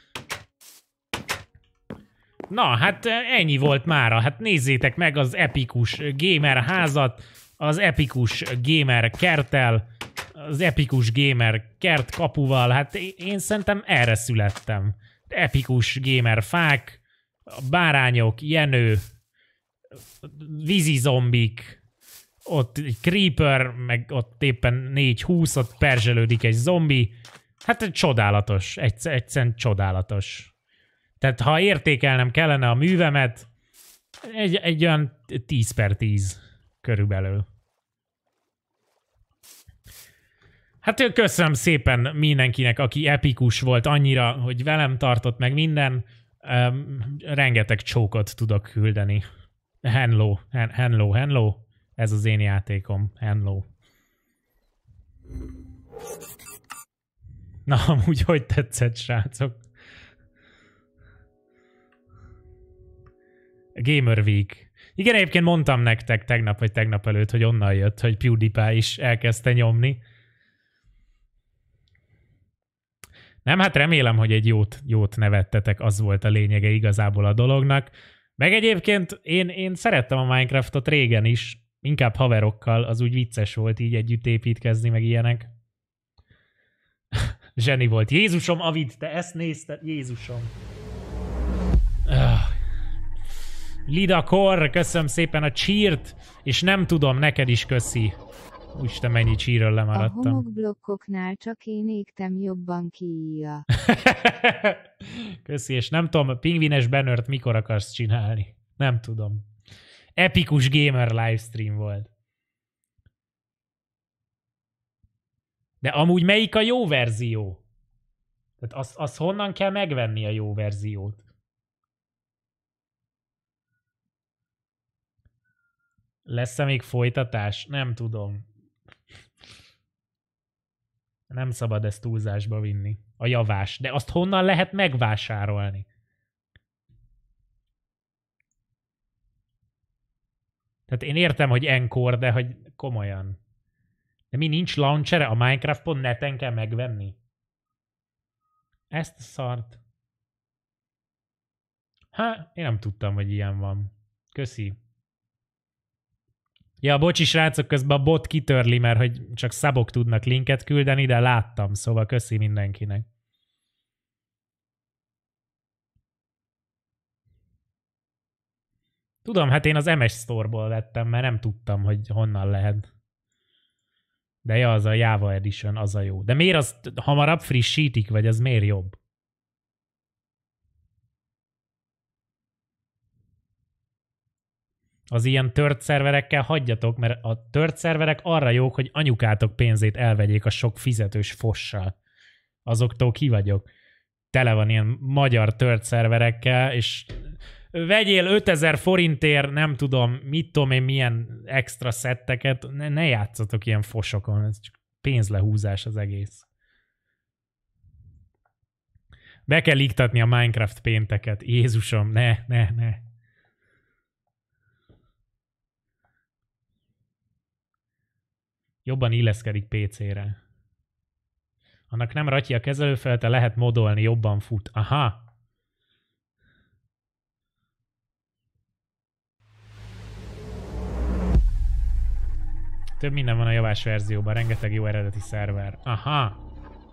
Na, hát ennyi volt mára. Hát nézzétek meg az epikus gamer házat, az epikus gamer kerttel, az epikus gamer kert kapuval. Hát én szerintem erre születtem. Epikus gamer fák, bárányok, jenő, vízi zombik, ott egy creeper, meg ott éppen négy húsz, ott perzselődik egy zombi. Hát csodálatos, egyszerűen csodálatos. Tehát ha értékelnem kellene a művemet, egy, egy olyan tíz per tíz körülbelül. Hát köszönöm szépen mindenkinek, aki epikus volt annyira, hogy velem tartott meg minden. Um, rengeteg csókot tudok küldeni. Hello, hello, hello. Ez az én játékom. Hello. Na, amúgy hogy tetszett, srácok? Gamer Week. Igen, egyébként mondtam nektek tegnap vagy tegnap előtt, hogy onnan jött, hogy PewDiePie is elkezdte nyomni. Nem, hát remélem, hogy egy jót, jót nevettetek, az volt a lényege igazából a dolognak. Meg egyébként én, én szerettem a Minecraftot régen is, inkább haverokkal, az úgy vicces volt így együtt építkezni, meg ilyenek. Zseni volt. Jézusom, Avid, te ezt nézted? Jézusom. Lidakor, köszönöm szépen a cheert, és nem tudom, neked is köszi. Úristen, mennyi cheerről lemaradtam. A homokblokkoknál csak én égtem, jobban kiíja. Köszi, és nem tudom, pingvines bannert mikor akarsz csinálni? Nem tudom. Epikus gamer livestream volt. De amúgy melyik a jó verzió? Tehát azt, azt honnan kell megvenni a jó verziót? Lesz-e még folytatás? Nem tudom. Nem szabad ezt túlzásba vinni. A javás. De azt honnan lehet megvásárolni? Tehát én értem, hogy Encore, de hogy komolyan. De mi nincs launcher-e? A Minecraft pont neten kell megvenni? Ezt a szart. Hát, én nem tudtam, hogy ilyen van. Köszi. Ja, bocsi srácok, közben a bot kitörli, mert hogy csak szabok tudnak linket küldeni, de láttam, szóval köszi mindenkinek. Tudom, hát én az em es Store-ból vettem, mert nem tudtam, hogy honnan lehet. De ja, az a Java Edition, az a jó. De miért az hamarabb frissítik, vagy az miért jobb? Az ilyen tört szerverekkel hagyjatok, mert a tört szerverek arra jók, hogy anyukátok pénzét elvegyék a sok fizetős fossal. Azoktól ki vagyok. Tele van ilyen magyar tört szerverekkel, és vegyél ötezer forintért, nem tudom, mit tudom én, milyen extra szetteket, ne, ne játszatok ilyen fosokon, ez csak pénzlehúzás az egész. Be kell iktatni a Minecraft pénteket. Jézusom, ne, ne, ne. Jobban illeszkedik pé cére. Annak nem ratyi a kezelőfelete, lehet modolni, jobban fut. Aha. Több minden van a javás verzióban, rengeteg jó eredeti szerver. Aha.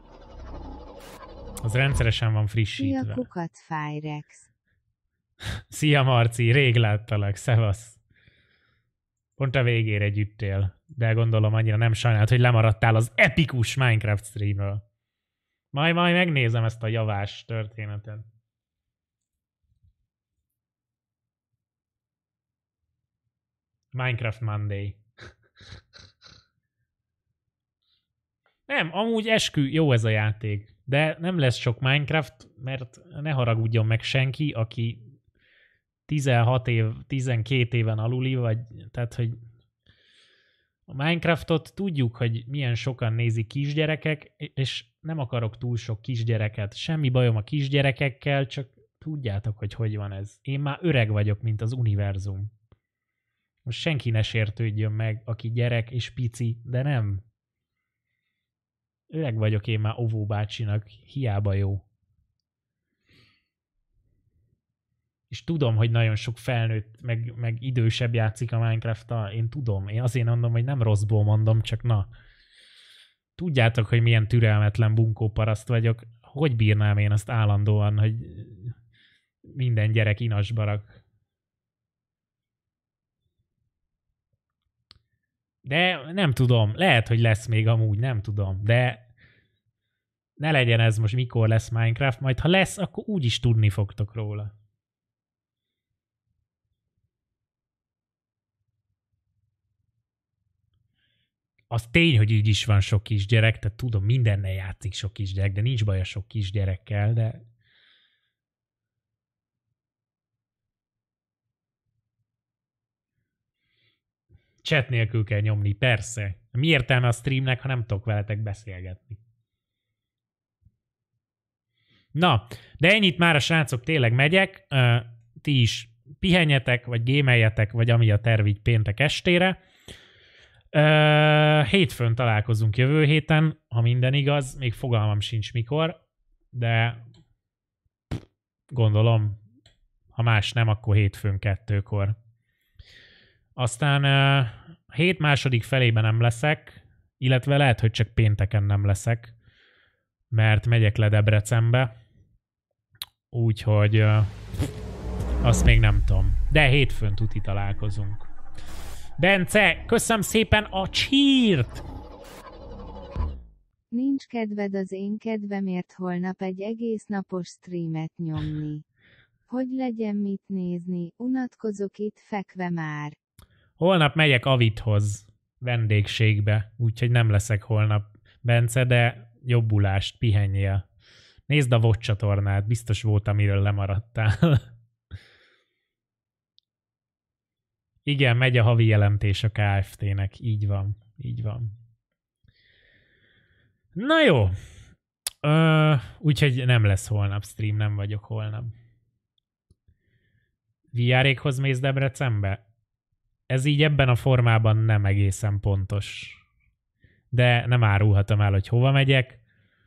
Az rendszeresen van frissítve. Szia kukat, Firex. Szia Marci, rég láttalak, szevasz. Pont a végére gyűjtél, de gondolom annyira nem sajnált, hogy lemaradtál az epikus Minecraft streamről. Majd majd megnézem ezt a javás történetet. Minecraft Monday. Nem, amúgy eskü, jó ez a játék. De nem lesz sok Minecraft, mert ne haragudjon meg senki, aki tizenhat év, tizenkét éven aluli, vagy tehát, hogy a Minecraftot tudjuk, hogy milyen sokan nézik kisgyerekek, és nem akarok túl sok kisgyereket. Semmi bajom a kisgyerekekkel, csak tudjátok, hogy hogy van ez. Én már öreg vagyok, mint az univerzum. Most senki ne sértődjön meg, aki gyerek és pici, de nem. Öreg vagyok én már Ovó bácsinak, hiába jó. És tudom, hogy nagyon sok felnőtt, meg, meg idősebb játszik a Minecraft-tal. Én tudom. Én azért mondom, hogy nem rosszból mondom, csak na. Tudjátok, hogy milyen türelmetlen bunkóparaszt vagyok. Hogy bírnám én azt állandóan, hogy minden gyerek inasba rak. De nem tudom. Lehet, hogy lesz még amúgy, nem tudom. De ne legyen ez most mikor lesz Minecraft. Majd ha lesz, akkor úgyis tudni fogtok róla. Az tény, hogy így is van sok kisgyerek, tehát tudom, mindennel játszik sok kisgyerek, de nincs baj a sok kisgyerekkel, de... Chat nélkül kell nyomni, persze. Mi értelme a streamnek, ha nem tudok veletek beszélgetni? Na, de ennyit már a srácok, tényleg megyek. Uh, ti is pihenjetek, vagy gémeljetek, vagy ami a terv így péntek estére. Uh, hétfőn találkozunk jövő héten, ha minden igaz. Még fogalmam sincs mikor, de gondolom, ha más nem, akkor hétfőn kettőkor. Aztán uh, hét második felében nem leszek, illetve lehet, hogy csak pénteken nem leszek, mert megyek le Debrecenbe, úgyhogy uh, azt még nem tudom. De hétfőn tuti találkozunk. Bence, köszönöm szépen a csírt! Nincs kedved az én kedvemért holnap egy egész napos streamet nyomni. Hogy legyen mit nézni, unatkozok itt fekve már. Holnap megyek Avithoz, vendégségbe, úgyhogy nem leszek holnap, Bence, de jobbulást, pihenjél. Nézd a VOD csatornát, biztos volt, amiről lemaradtál. Igen, megy a havi jelentés a ká ef té-nek, így van, így van. Na jó, Ö, úgyhogy nem lesz holnap stream, nem vagyok holnap. vé er-ékhoz mész Debrecenbe? Ez így ebben a formában nem egészen pontos. De nem árulhatom el, hogy hova megyek.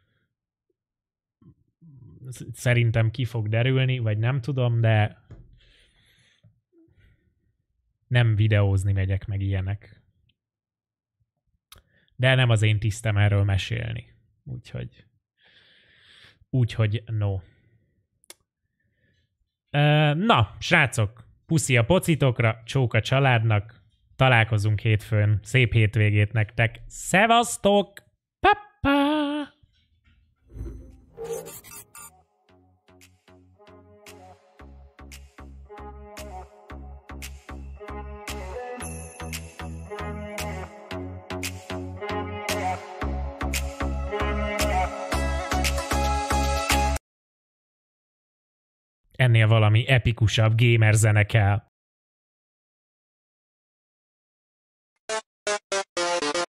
Szerintem ki fog derülni, vagy nem tudom, de nem videózni megyek meg ilyenek. De nem az én tisztem erről mesélni. Úgyhogy... Úgyhogy no. Na, srácok, puszi a pocitokra, csók a családnak, találkozunk hétfőn, szép hétvégét nektek, szevasztok, pa-pa! ennél valami epikusabb gamer zene kell.